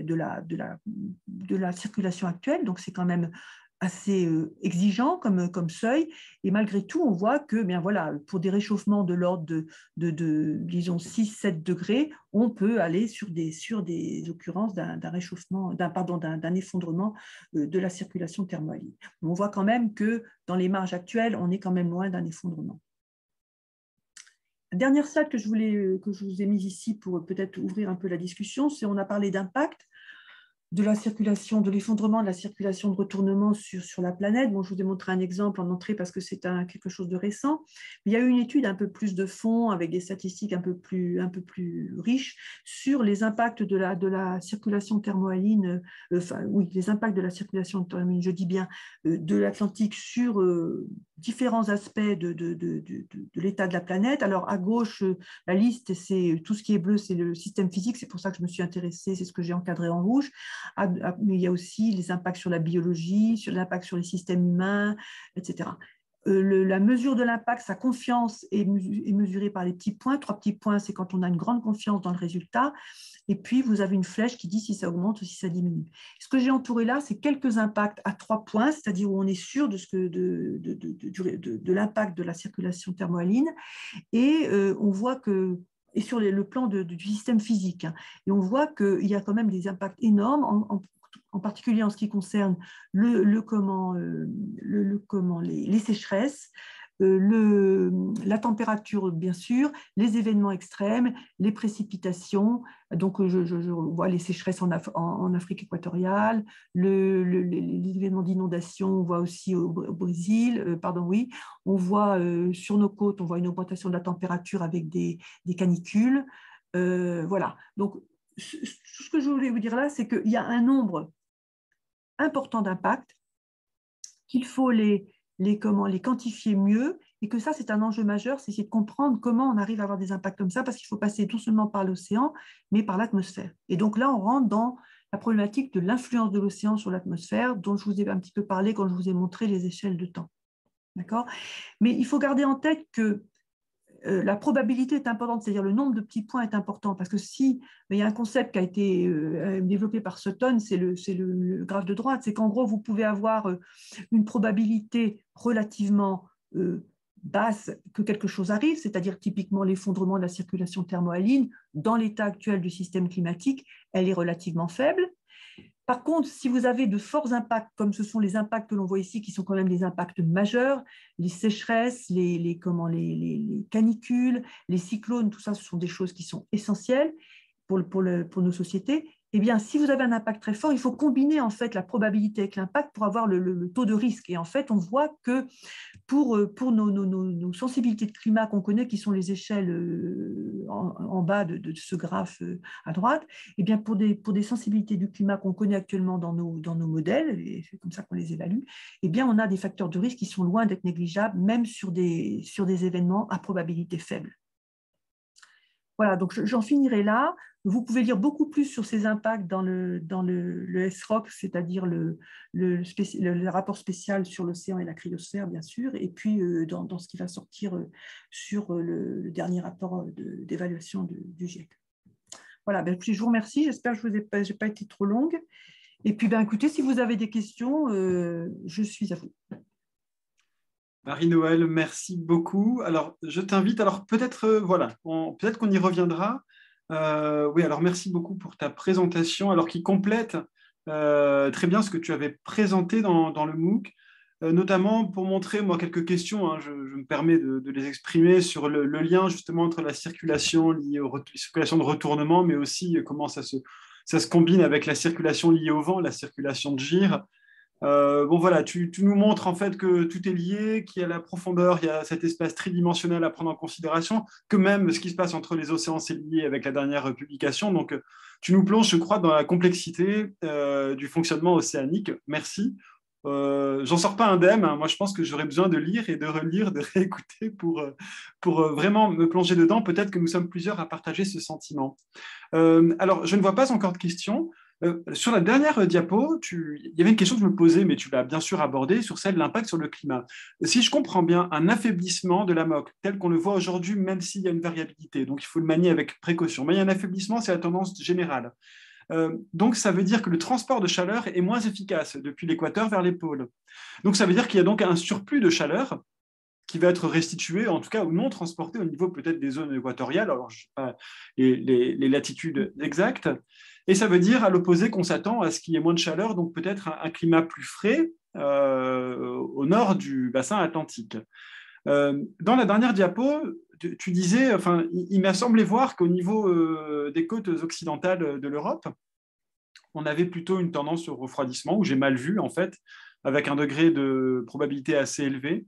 de la circulation actuelle. Donc, c'est quand même assez exigeant comme seuil. Et malgré tout, on voit que bien voilà, pour des réchauffements de l'ordre disons, 6-7 degrés, on peut aller sur des occurrences d'un effondrement de la circulation thermohaline. On voit quand même que dans les marges actuelles, on est quand même loin d'un effondrement. Dernière slide que je vous ai mise ici pour peut-être ouvrir un peu la discussion, c'est on a parlé d'impact de la circulation, de l'effondrement de la circulation de retournement sur la planète. Bon, je vous ai montré un exemple en entrée parce que c'est quelque chose de récent. Mais il y a eu une étude un peu plus de fond avec des statistiques un peu plus riches sur les impacts de la circulation thermohaline, les impacts de la circulation thermohaline, je dis bien, de l'Atlantique sur différents aspects de l'état de la planète. Alors, à gauche, la liste, c'est tout ce qui est bleu, c'est le système physique. C'est pour ça que je me suis intéressée, c'est ce que j'ai encadré en rouge. Mais il y a aussi les impacts sur la biologie, sur l'impact sur les systèmes humains, etc. La mesure de l'impact, sa confiance est mesurée par les petits points. 3 petits points, c'est quand on a une grande confiance dans le résultat. Et puis, vous avez une flèche qui dit si ça augmente ou si ça diminue. Ce que j'ai entouré là, c'est quelques impacts à 3 points, c'est-à-dire où on est sûr de l'impact de la circulation thermohaline. Et on voit que, et sur le plan du système physique, hein, et on voit qu'il y a quand même des impacts énormes, en particulier en ce qui concerne les sécheresses, la température, bien sûr, les événements extrêmes, les précipitations. Donc, je vois les sécheresses en Afrique équatoriale, les événements d'inondation, on voit aussi au Brésil, oui. On voit sur nos côtes, on voit une augmentation de la température avec des canicules. Voilà. Donc, tout ce que je voulais vous dire là, c'est qu'il y a un nombre important d'impacts, qu'il faut les quantifier mieux, et que ça, c'est un enjeu majeur, c'est essayer de comprendre comment on arrive à avoir des impacts comme ça, parce qu'il faut passer non seulement par l'océan, mais par l'atmosphère. Et donc là, on rentre dans la problématique de l'influence de l'océan sur l'atmosphère, dont je vous ai un petit peu parlé quand je vous ai montré les échelles de temps. D'accord ? Mais il faut garder en tête que la probabilité est importante, c'est-à-dire le nombre de petits points est important, parce que il y a un concept qui a été développé par Sutton, c'est le graphe de droite, c'est qu'en gros, vous pouvez avoir une probabilité relativement basse que quelque chose arrive, c'est-à-dire typiquement l'effondrement de la circulation thermohaline, dans l'état actuel du système climatique, elle est relativement faible. Par contre, si vous avez de forts impacts, comme ce sont les impacts que l'on voit ici, qui sont quand même des impacts majeurs, les sécheresses, les canicules, les cyclones, tout ça, ce sont des choses qui sont essentielles pour nos sociétés. Eh bien, si vous avez un impact très fort, il faut combiner en fait la probabilité avec l'impact pour avoir le taux de risque. Et en fait, on voit que pour nos sensibilités de climat qu'on connaît, qui sont les échelles en bas de ce graphe à droite, eh bien pour des sensibilités du climat qu'on connaît actuellement dans nos modèles, et c'est comme ça qu'on les évalue, eh bien on a des facteurs de risque qui sont loin d'être négligeables, même sur des événements à probabilité faible. Voilà, donc j'en finirai là. Vous pouvez lire beaucoup plus sur ces impacts dans le SROC, c'est-à-dire le rapport spécial sur l'océan et la cryosphère, bien sûr, et puis dans ce qui va sortir sur le dernier rapport d'évaluation du GIEC. Voilà, ben, je vous remercie. J'espère que je n'ai pas été trop longue. Et puis, ben, écoutez, si vous avez des questions, je suis à vous. Marie-Noëlle, merci beaucoup. Alors, je t'invite, alors peut-être peut-être qu'on y reviendra. Oui, alors merci beaucoup pour ta présentation, alors qui complète très bien ce que tu avais présenté dans le MOOC, notamment pour montrer, moi, quelques questions, hein, je me permets de les exprimer sur le lien justement entre la circulation liée aux circulation de retournement, mais aussi comment ça se combine avec la circulation liée au vent, la circulation de gire. Bon voilà, tu nous montres en fait que tout est lié, qu'il y a la profondeur, il y a cet espace tridimensionnel à prendre en considération, que même ce qui se passe entre les océans, c'est lié avec la dernière publication. Donc, tu nous plonges, je crois, dans la complexité du fonctionnement océanique. Merci. J'en sors pas indemne, hein. Moi, je pense que j'aurais besoin de lire et de relire, de réécouter pour vraiment me plonger dedans. Peut-être que nous sommes plusieurs à partager ce sentiment. Alors, je ne vois pas encore de questions. Sur la dernière diapo, il y avait une question que je me posais, mais tu l'as bien sûr abordée, sur celle de l'impact sur le climat. Si je comprends bien, un affaiblissement de la MOC, tel qu'on le voit aujourd'hui, même s'il y a une variabilité, donc il faut le manier avec précaution, mais il y a un affaiblissement, c'est la tendance générale. Donc ça veut dire que le transport de chaleur est moins efficace depuis l'équateur vers les pôles. Donc ça veut dire qu'il y a donc un surplus de chaleur qui va être restitué, en tout cas, ou non transporté au niveau peut-être des zones équatoriales, alors je ne sais pas les latitudes exactes. Et ça veut dire, à l'opposé, qu'on s'attend à ce qu'il y ait moins de chaleur, donc peut-être un climat plus frais au nord du bassin atlantique. Dans la dernière diapo, tu disais, enfin, il m'a semblé voir qu'au niveau des côtes occidentales de l'Europe, on avait plutôt une tendance au refroidissement, où j'ai mal vu, en fait, avec un degré de probabilité assez élevé.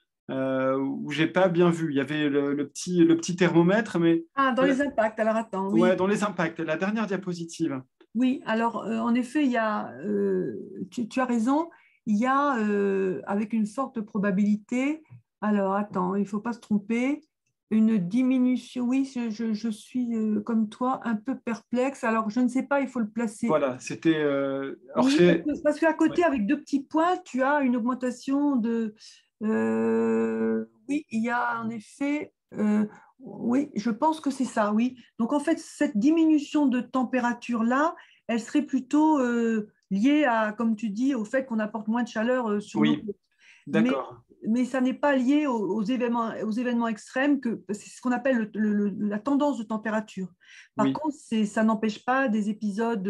Où j'ai pas bien vu. Il y avait le petit thermomètre, mais... Ah, dans les impacts, alors attends, oui. Ouais, dans les impacts, la dernière diapositive. Oui, alors en effet, tu as raison. il y a, avec une forte probabilité, alors attends, il ne faut pas se tromper, une diminution. Oui, je suis comme toi un peu perplexe. Alors, je ne sais pas, il faut le placer. Voilà, c'était. Alors, Oui, parce qu'à ouais, côté, avec deux petits points, tu as une augmentation de. Oui, il y a en effet. Oui, je pense que c'est ça, oui. Donc, en fait, cette diminution de température-là, elle serait plutôt liée à, comme tu dis, au fait qu'on apporte moins de chaleur sur nos oui, côtes. Mais, d'accord. mais ça n'est pas lié aux événements extrêmes, c'est ce qu'on appelle la tendance de température. Par Oui, contre, ça n'empêche pas des épisodes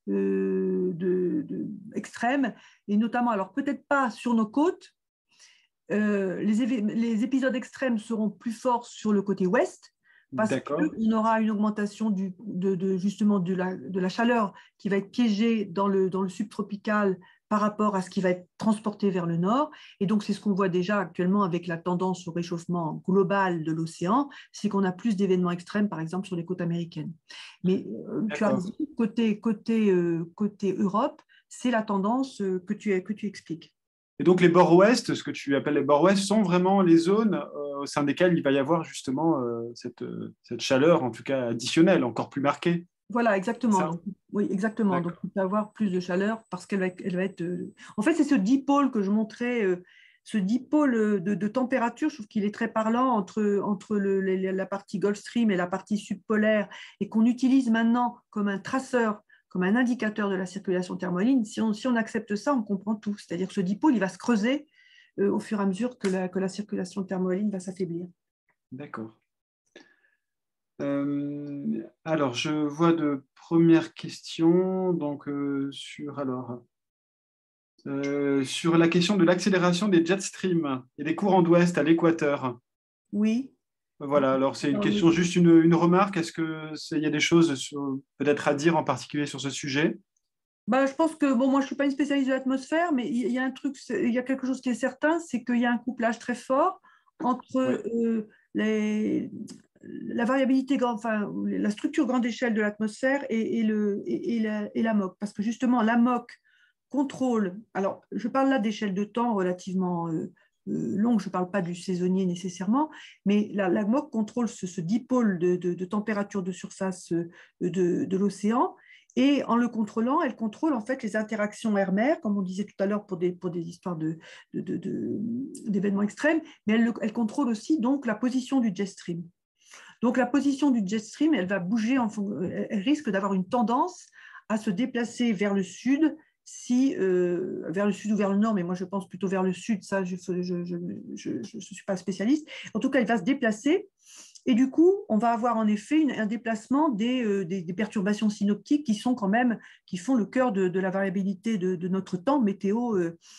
extrêmes, et notamment, alors peut-être pas sur nos côtes, les épisodes extrêmes seront plus forts sur le côté ouest, parce d'accord. qu'on aura une augmentation justement de la chaleur qui va être piégée dans le subtropical par rapport à ce qui va être transporté vers le nord. Et donc, c'est ce qu'on voit déjà actuellement avec la tendance au réchauffement global de l'océan, c'est qu'on a plus d'événements extrêmes, par exemple, sur les côtes américaines. Mais tu as D'accord. raison, côté Europe, c'est la tendance que tu expliques. Et donc, les bords ouest, ce que tu appelles les bords ouest, sont vraiment les zones au sein desquelles il va y avoir justement cette chaleur, en tout cas additionnelle, encore plus marquée. Voilà, C'est exactement. ça? Donc, oui, exactement. Donc, D'accord. il peut avoir plus de chaleur parce elle va être. En fait, c'est ce dipôle que je montrais, ce dipôle de température. Je trouve qu'il est très parlant entre la partie Gulf Stream et la partie subpolaire, et qu'on utilise maintenant comme un traceur, comme un indicateur de la circulation thermohaline. Si on accepte ça, on comprend tout. C'est-à-dire que ce dipôle, il va se creuser au fur et à mesure que la circulation thermohaline va s'affaiblir. D'accord. Alors, je vois de premières questions donc, sur la question de l'accélération des jet streams et des courants d'ouest à l'équateur. Oui. Voilà, alors c'est une question, juste une remarque. Est-ce qu'il y a des choses peut-être à dire en particulier sur ce sujet? Bah, je pense que, bon, moi, je ne suis pas une spécialiste de l'atmosphère, mais il y a un truc, il y a quelque chose qui est certain, c'est qu'il y a un couplage très fort entre Oui, la variabilité, enfin, la structure grande échelle de l'atmosphère et la MOC. Parce que justement, la MOC contrôle, alors je parle là d'échelle de temps relativement longue, je ne parle pas du saisonnier nécessairement, mais la MOC contrôle ce dipôle de température de surface de l'océan. Et en le contrôlant, elle contrôle en fait les interactions air-mer, comme on disait tout à l'heure pour des histoires d'événements extrêmes, mais elle contrôle aussi donc la position du jet stream. Donc la position du jet stream, elle va bouger, elle risque d'avoir une tendance à se déplacer vers le sud, vers le sud ou vers le nord, mais moi je pense plutôt vers le sud, ça je ne suis pas spécialiste. En tout cas, il va se déplacer et du coup, on va avoir en effet un déplacement des perturbations synoptiques qui sont quand même, qui font le cœur de la variabilité de notre temps météo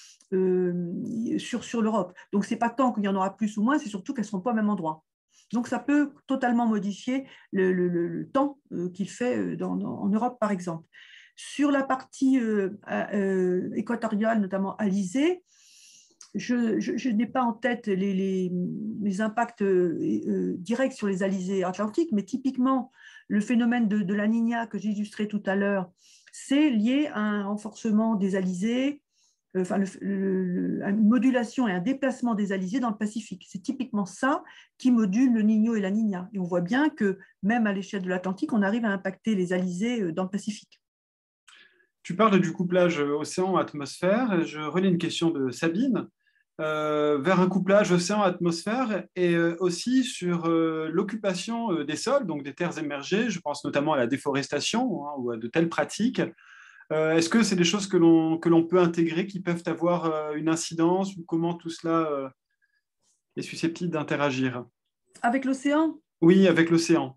sur l'Europe. Donc, ce n'est pas tant qu'il y en aura plus ou moins, c'est surtout qu'elles ne seront pas au même endroit. Donc, ça peut totalement modifier le temps qu'il fait en Europe, par exemple. Sur la partie équatoriale, notamment alizée, je n'ai pas en tête les impacts directs sur les alizés atlantiques, mais typiquement, le phénomène de la Niña que j'illustrais tout à l'heure, c'est lié à un renforcement des alizés, enfin, une modulation et un déplacement des alizés dans le Pacifique. C'est typiquement ça qui module le Niño et la Niña. Et on voit bien que même à l'échelle de l'Atlantique, on arrive à impacter les alizés dans le Pacifique. tu parles du couplage océan-atmosphère. Je relis une question de Sabine. Vers un couplage océan-atmosphère et aussi sur l'occupation des sols, donc des terres émergées. Je pense notamment à la déforestation hein, ou à de telles pratiques. Est-ce que c'est des choses que l'on peut intégrer, qui peuvent avoir une incidence ou comment tout cela est susceptible d'interagir? Avec l'océan, Oui, avec l'océan.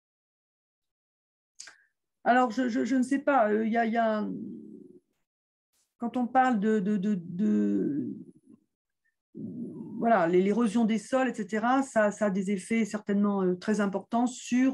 alors je ne sais pas, quand on parle voilà, l'érosion des sols, etc., ça a des effets certainement très importants sur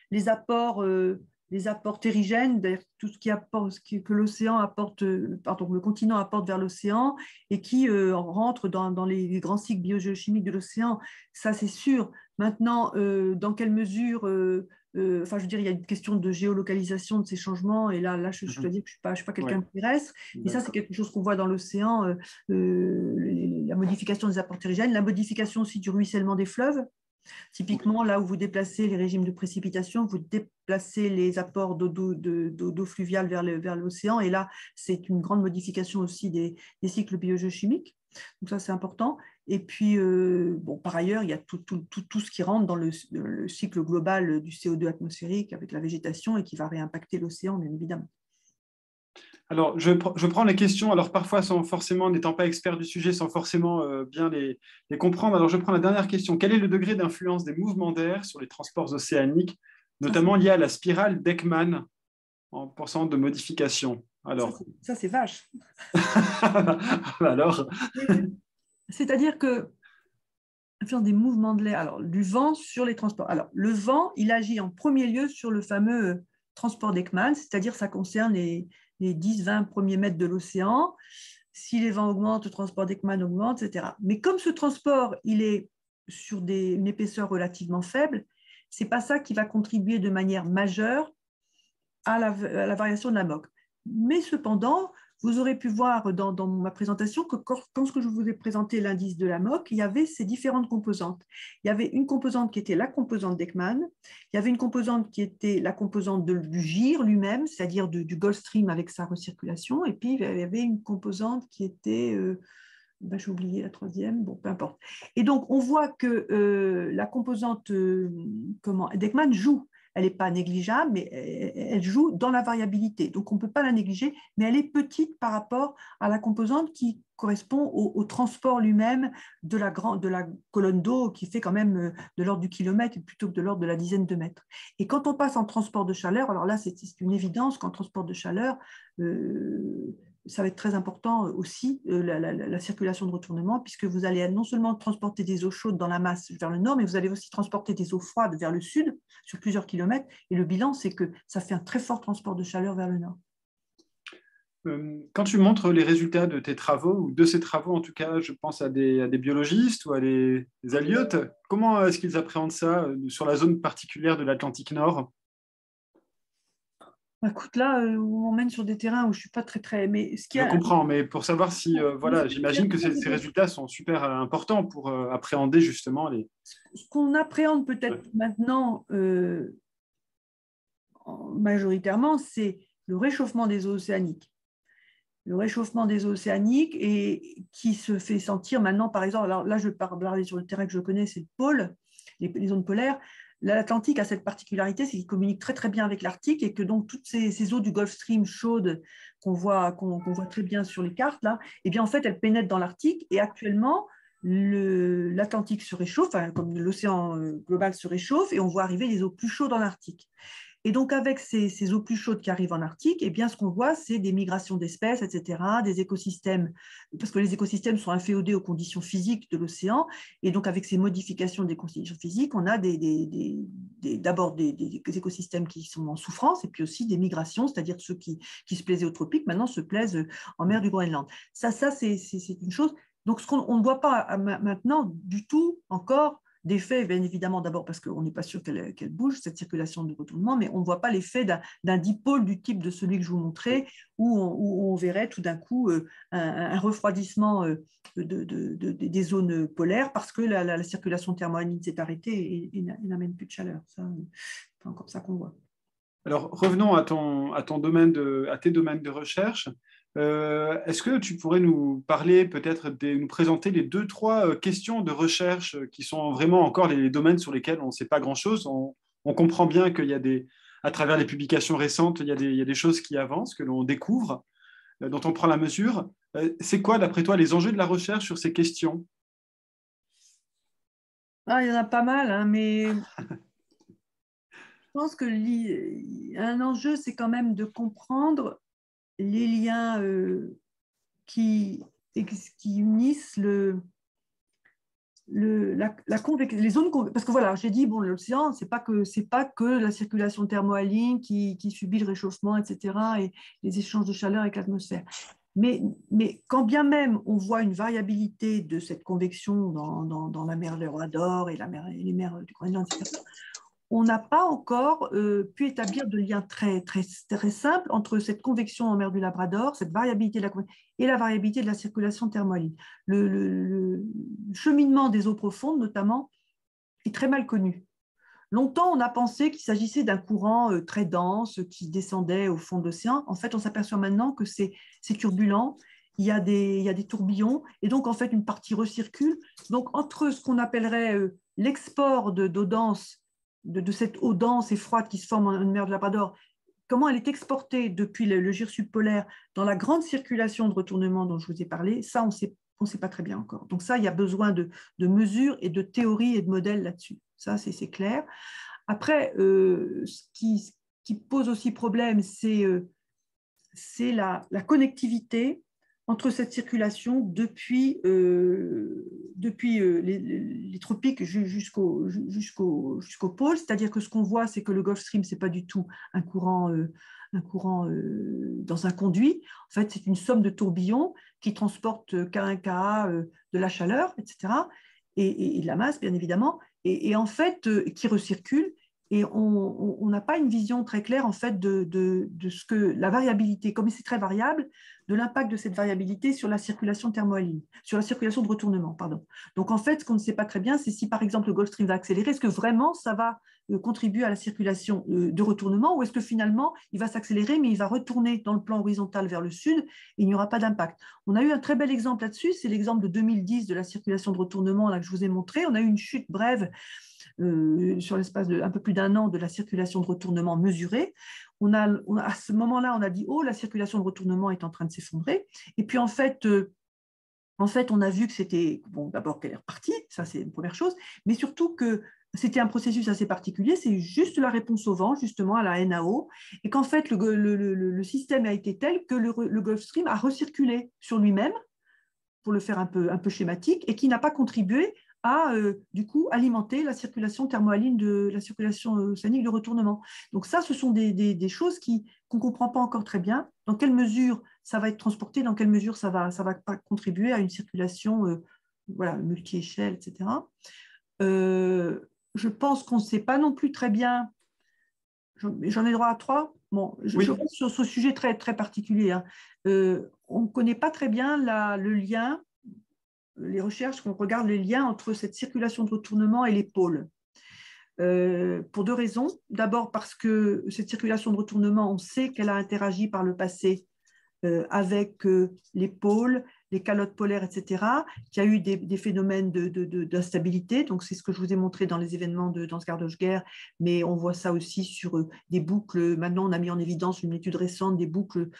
les apports terrigènes, tout ce que l'océan apporte, pardon, le continent apporte vers l'océan et qui rentre dans les grands cycles biogéochimiques de l'océan. Ça, c'est sûr. Maintenant, dans quelle mesure enfin, je veux dire, il y a une question de géolocalisation de ces changements. Et là je dois dire que je ne suis pas quelqu'un de terrestre. Et ça, c'est quelque chose qu'on voit dans l'océan, la modification des apports terrigènes, la modification aussi du ruissellement des fleuves. Typiquement, là où vous déplacez les régimes de précipitation, vous déplacez les apports d'eau fluviale vers l'océan. Et là, c'est une grande modification aussi des cycles biogéochimiques. Donc ça, c'est important. Et puis, bon, par ailleurs, il y a tout ce qui rentre dans le cycle global du CO2 atmosphérique avec la végétation et qui va réimpacter l'océan, bien évidemment. Alors, je prends les questions, alors parfois sans forcément, n'étant pas expert du sujet, sans forcément bien les comprendre. Alors, je prends la dernière question. Quel est le degré d'influence des mouvements d'air sur les transports océaniques, notamment lié à la spirale d'Ekman en pourcent de modification? Alors, ça c'est vache. alors, c'est-à-dire que l'influence des mouvements de l'air, alors du vent sur les transports. Alors, le vent, il agit en premier lieu sur le fameux transport d'Ekman, c'est-à-dire ça concerne les 10-20 premiers mètres de l'océan. Si les vents augmentent, le transport d'Ekman augmente, etc. Mais comme ce transport, il est sur une épaisseur relativement faible, ce n'est pas ça qui va contribuer de manière majeure à la variation de la MOC. Mais cependant, vous aurez pu voir dans ma présentation que quand je vous ai présenté l'indice de la MOC, il y avait ces différentes composantes. Il y avait une composante qui était la composante d'Ekman, il y avait une composante qui était la composante du gyre lui-même, c'est-à-dire du Gulf Stream avec sa recirculation, et puis il y avait une composante qui était... j'ai oublié la troisième, bon, peu importe. Et donc, on voit que la composante d'Ekman joue. Elle n'est pas négligeable, mais elle joue dans la variabilité. Donc, on ne peut pas la négliger, mais elle est petite par rapport à la composante qui correspond au transport lui-même de la colonne d'eau qui fait quand même de l'ordre du kilomètre plutôt que de l'ordre de la dizaine de mètres. Et quand on passe en transport de chaleur, alors là, c'est une évidence qu'en transport de chaleur, ça va être très important aussi, la circulation de retournement, puisque vous allez non seulement transporter des eaux chaudes dans la masse vers le nord, mais vous allez aussi transporter des eaux froides vers le sud, sur plusieurs kilomètres. Et le bilan, c'est que ça fait un très fort transport de chaleur vers le nord. Quand tu montres les résultats de tes travaux, ou de ces travaux en tout cas, je pense à des biologistes ou à des aliotes, comment est-ce qu'ils appréhendent ça sur la zone particulière de l'Atlantique Nord? Écoute, là, on m'emmène sur des terrains où je ne suis pas très... Mais Je comprends, mais pour savoir si... voilà, j'imagine que ces résultats sont super importants pour appréhender justement les... Ce qu'on appréhende peut-être maintenant majoritairement, c'est le réchauffement des eaux océaniques. Le réchauffement des eaux océaniques et qui se fait sentir maintenant, par exemple, alors là, je parle sur le terrain que je connais, c'est le pôle, les zones polaires. L'Atlantique a cette particularité, c'est qu'il communique très très bien avec l'Arctique et que donc toutes ces eaux du Gulf Stream chaudes qu'on voit très bien sur les cartes là, eh bien en fait elles pénètrent dans l'Arctique et actuellement l'Atlantique se réchauffe, enfin, comme l'océan global se réchauffe et on voit arriver des eaux plus chaudes dans l'Arctique. Et donc, avec ces eaux plus chaudes qui arrivent en Arctique, eh bien, ce qu'on voit, c'est des migrations d'espèces, etc., des écosystèmes, parce que les écosystèmes sont inféodés aux conditions physiques de l'océan. Et donc, avec ces modifications des conditions physiques, on a d'abord des écosystèmes qui sont en souffrance, et puis aussi des migrations, c'est-à-dire ceux qui se plaisaient aux tropiques, maintenant se plaisent en mer du Groenland. Ça c'est une chose. Donc, ce qu'on ne voit pas maintenant du tout encore, d'effet, bien évidemment, d'abord parce qu'on n'est pas sûr qu'elle bouge, cette circulation de retournement, mais on ne voit pas l'effet d'un dipôle du type de celui que je vous montrais, où on verrait tout d'un coup un refroidissement des zones polaires parce que la circulation thermohaline s'est arrêtée et n'amène plus de chaleur. C'est comme ça qu'on voit. Alors, revenons à tes domaines de recherche. Est-ce que tu pourrais nous parler, peut-être nous présenter les 2-3 questions de recherche qui sont vraiment encore les domaines sur lesquels on ne sait pas grand-chose. On comprend bien qu'il y a à travers les publications récentes, il y a des choses qui avancent, que l'on découvre, dont on prend la mesure. C'est quoi, d'après toi, les enjeux de la recherche sur ces questions? Il y en a pas mal, hein, mais je pense que un enjeu, c'est quand même de comprendre les liens qui unissent les zones, parce que voilà, j'ai dit, bon, l'océan, c'est pas que la circulation thermohaline qui subit le réchauffement, etc., et les échanges de chaleur avec l'atmosphère. Mais quand bien même on voit une variabilité de cette convection dans la mer de l'Equateur et les mers du Groenland, etc., on n'a pas encore pu établir de lien très, très, très simple entre cette convection en mer du Labrador, cette variabilité de la convection, et la variabilité de la circulation thermohaline. Le cheminement des eaux profondes, notamment, est très mal connu. Longtemps, on a pensé qu'il s'agissait d'un courant très dense qui descendait au fond de l'océan. En fait, on s'aperçoit maintenant que c'est turbulent. Il y a des tourbillons et donc en fait une partie recircule. Donc entre ce qu'on appellerait l'export d'eau dense, de cette eau dense et froide qui se forme en mer de Labrador, comment elle est exportée depuis le gir subpolaire dans la grande circulation de retournement dont je vous ai parlé, ça on ne sait pas très bien encore. Donc ça, il y a besoin de mesures et de théories et de modèles là-dessus. Ça, c'est clair. Après, ce qui pose aussi problème, c'est la connectivité entre cette circulation depuis les tropiques jusqu'au pôle. C'est-à-dire que ce qu'on voit, c'est que le Gulf Stream, ce n'est pas du tout un courant dans un conduit. En fait, c'est une somme de tourbillons qui transportent K1, Ka de la chaleur, etc., et de la masse, bien évidemment, et en fait, qui recirculent. Et on n'a pas une vision très claire en fait de ce que la variabilité, comme c'est très variable, de l'impact de cette variabilité sur la circulation thermohaline, sur la circulation de retournement, pardon. Donc en fait, ce qu'on ne sait pas très bien, c'est si par exemple le Gulf Stream va accélérer, est-ce que vraiment ça va contribuer à la circulation de retournement, ou est-ce que finalement il va s'accélérer, mais il va retourner dans le plan horizontal vers le sud et il n'y aura pas d'impact. On a eu un très bel exemple là-dessus, c'est l'exemple de 2010 de la circulation de retournement là, que je vous ai montré. On a eu une chute brève sur l'espace d'un peu plus d'un an de la circulation de retournement mesurée. À ce moment-là, on a dit, oh, la circulation de retournement est en train de s'effondrer. Et puis, en fait, on a vu que c'était, bon, d'abord qu'elle est repartie, ça c'est une première chose, mais surtout que c'était un processus assez particulier, c'est juste la réponse au vent, justement, à la NAO, et qu'en fait, le système a été tel que le Gulf Stream a recirculé sur lui-même, pour le faire un peu schématique, et qui n'a pas contribué à, du coup, alimenter la circulation thermohaline la circulation océanique de retournement. Donc ça, ce sont des choses qu'on ne comprend pas encore très bien. Dans quelle mesure ça va être transporté, dans quelle mesure ça va pas contribuer à une circulation voilà, multi-échelle, etc. Je pense qu'on ne sait pas non plus très bien, j'en ai droit à trois. Bon, Oui. je reste sur ce sujet très, très particulier. Hein. On ne connaît pas très bien le lien, les recherches, on regarde les liens entre cette circulation de retournement et les pôles. Pour deux raisons. D'abord parce que cette circulation de retournement, on sait qu'elle a interagi par le passé avec les pôles, les calottes polaires, etc., qu'il y a eu des phénomènes d'instabilité. Donc, c'est ce que je vous ai montré dans les événements de Dansgaard-Oeschger, mais on voit ça aussi sur des boucles. Maintenant, on a mis en évidence une étude récente des boucles,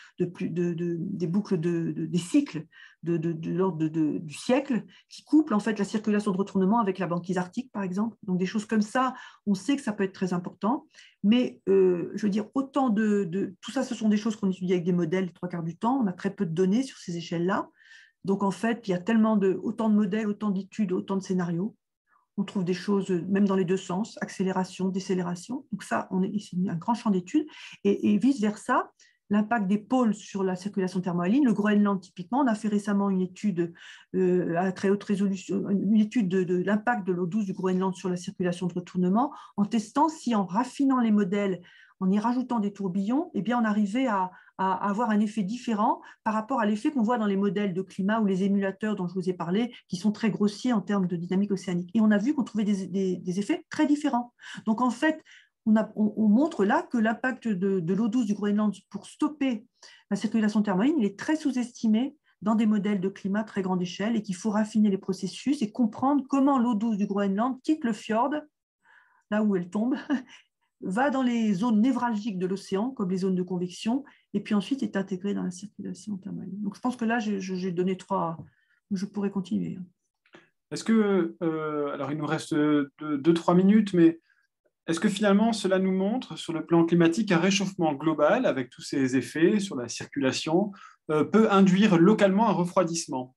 des cycles de l'ordre du siècle qui couplent en fait la circulation de retournement avec la banquise arctique, par exemple. Donc, des choses comme ça, on sait que ça peut être très important. Mais je veux dire, tout ça, ce sont des choses qu'on étudie avec des modèles les trois quarts du temps. On a très peu de données sur ces échelles-là. Donc, en fait, il y a autant de modèles, autant d'études, autant de scénarios. On trouve des choses, même dans les deux sens, accélération, décélération. Donc ça, c'est un grand champ d'études. Et vice-versa, l'impact des pôles sur la circulation thermohaline. Le Groenland, typiquement, on a fait récemment une étude à très haute résolution, une étude de l'impact de l'eau douce du Groenland sur la circulation de retournement, en testant si, en raffinant les modèles, en y rajoutant des tourbillons, eh bien, on arrivait à avoir un effet différent par rapport à l'effet qu'on voit dans les modèles de climat ou les émulateurs dont je vous ai parlé, qui sont très grossiers en termes de dynamique océanique. Et on a vu qu'on trouvait des effets très différents. Donc, en fait, on montre là que l'impact de l'eau douce du Groenland pour stopper la circulation thermohaline, il est très sous-estimé dans des modèles de climat très grande échelle et qu'il faut raffiner les processus et comprendre comment l'eau douce du Groenland quitte le fjord, là où elle tombe, va dans les zones névralgiques de l'océan, comme les zones de convection, et puis ensuite est intégrée dans la circulation thermohaline. Donc je pense que là, j'ai donné trois, je pourrais continuer. Est-ce que, alors il nous reste 2-3 minutes, mais est-ce que finalement cela nous montre sur le plan climatique un réchauffement global avec tous ces effets sur la circulation peut induire localement un refroidissement?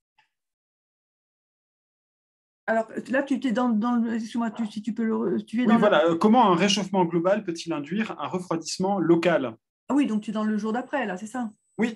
Alors là, tu es dans le. Excuse-moi, si tu peux tu es Oui, dans voilà. Comment un réchauffement global peut-il induire un refroidissement local? Ah oui, donc tu es dans le jour d'après, là, c'est ça? Oui.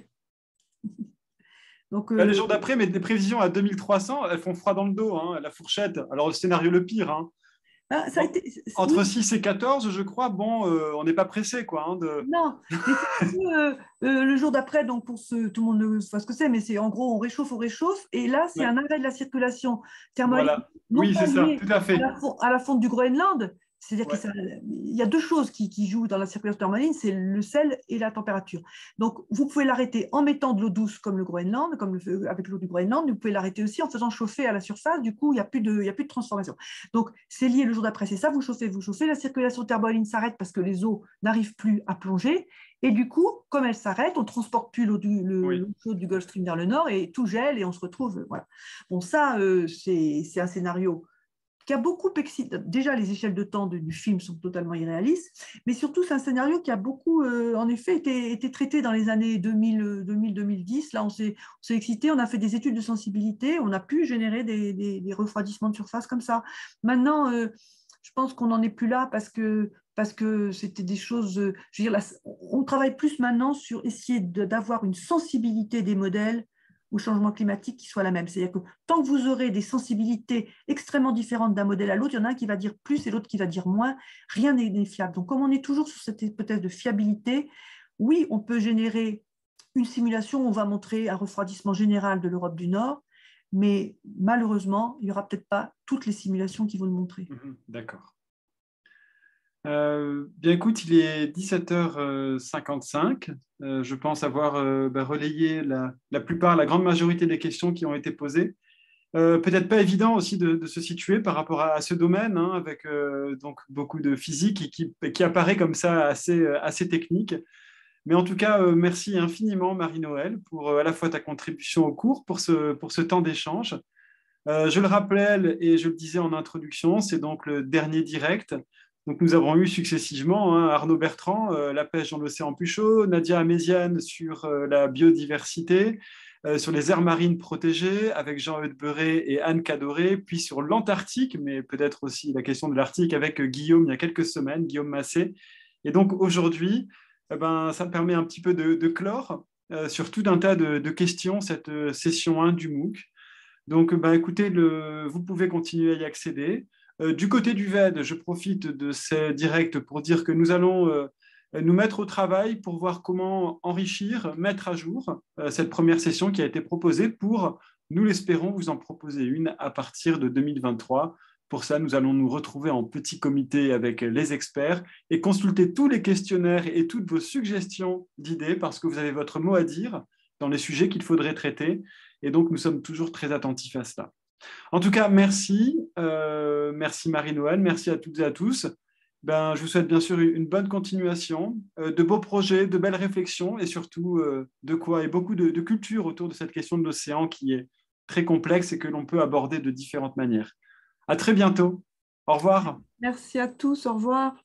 Donc, Les jours d'après, mais des prévisions à 2300, elles font froid dans le dos, hein, la fourchette. Alors, le scénario le pire. Hein. Ah, ça a été, Entre oui, 6 et 14, je crois, bon, on n'est pas pressé, quoi. non, mais c'est un peu, le jour d'après, donc pour tout le monde ne sait pas ce que c'est, mais c'est en gros, on réchauffe, et là, c'est Ouais, un arrêt de la circulation thermale, voilà. non Oui, pas c'est ça, lié tout à fait. à la fonte du Groenland, c'est-à-dire Ouais. il y a deux choses qui jouent dans la circulation thermaline, c'est le sel et la température. Donc, vous pouvez l'arrêter en mettant de l'eau douce comme le Groenland, avec l'eau du Groenland, vous pouvez l'arrêter aussi en faisant chauffer à la surface, du coup, il y a plus de transformation. Donc, c'est lié le jour d'après, c'est ça, vous chauffez, la circulation thermohaline s'arrête parce que les eaux n'arrivent plus à plonger. Et du coup, comme elle s'arrête, on ne transporte plus Oui. l'eau chaude du Gulf Stream vers le nord et tout gèle et on se retrouve. Voilà. Bon, ça, c'est un scénario qui a beaucoup excité. Déjà, les échelles de temps du film sont totalement irréalistes, mais surtout, c'est un scénario qui a beaucoup, en effet, été traité dans les années 2000-2010. Là, on s'est excité, on a fait des études de sensibilité, on a pu générer des refroidissements de surface comme ça. Maintenant, je pense qu'on n'en est plus là parce que c'était des choses. Je veux dire, on travaille plus maintenant sur essayer d'avoir une sensibilité des modèles au changement climatique qui soit la même. C'est-à-dire que tant que vous aurez des sensibilités extrêmement différentes d'un modèle à l'autre, il y en a un qui va dire plus et l'autre qui va dire moins, rien n'est fiable. Donc, comme on est toujours sur cette hypothèse de fiabilité, oui, on peut générer une simulation où on va montrer un refroidissement général de l'Europe du Nord, mais malheureusement, il n'y aura peut-être pas toutes les simulations qui vont le montrer. D'accord. Bien écoute, il est 17h55. Je pense avoir relayé la plupart, la grande majorité des questions qui ont été posées. Peut-être pas évident aussi de se situer par rapport à ce domaine, hein, avec donc beaucoup de physique qui apparaît comme ça assez technique. Mais en tout cas, merci infiniment, Marie-Noël, pour à la fois ta contribution au cours, pour ce temps d'échange. Je le rappelle et je le disais en introduction, c'est donc le dernier direct. Donc nous avons eu successivement Arnaud Bertrand, la pêche dans l'océan plus chaud, Nadia Améziane sur la biodiversité, sur les aires marines protégées avec Jean-Eudes Beuret et Anne Cadoré, puis sur l'Antarctique, mais peut-être aussi la question de l'Arctique avec Guillaume il y a quelques semaines, Guillaume Massé. Et donc aujourd'hui, ça me permet un petit peu de clore sur tout un tas de questions cette session 1 du MOOC. Donc, écoutez, vous pouvez continuer à y accéder. Du côté du VED, je profite de ces directs pour dire que nous allons nous mettre au travail pour voir comment enrichir, mettre à jour cette première session qui a été proposée pour, nous l'espérons, vous en proposer une à partir de 2023. Pour ça, nous allons nous retrouver en petit comité avec les experts et consulter tous les questionnaires et toutes vos suggestions d'idées parce que vous avez votre mot à dire dans les sujets qu'il faudrait traiter. Et donc, nous sommes toujours très attentifs à cela. En tout cas, merci. Merci Marie-Noël. Merci à toutes et à tous. Je vous souhaite bien sûr une bonne continuation, de beaux projets, de belles réflexions et surtout de quoi et beaucoup de culture autour de cette question de l'océan qui est très complexe et que l'on peut aborder de différentes manières. À très bientôt. Au revoir. Merci à tous, au revoir.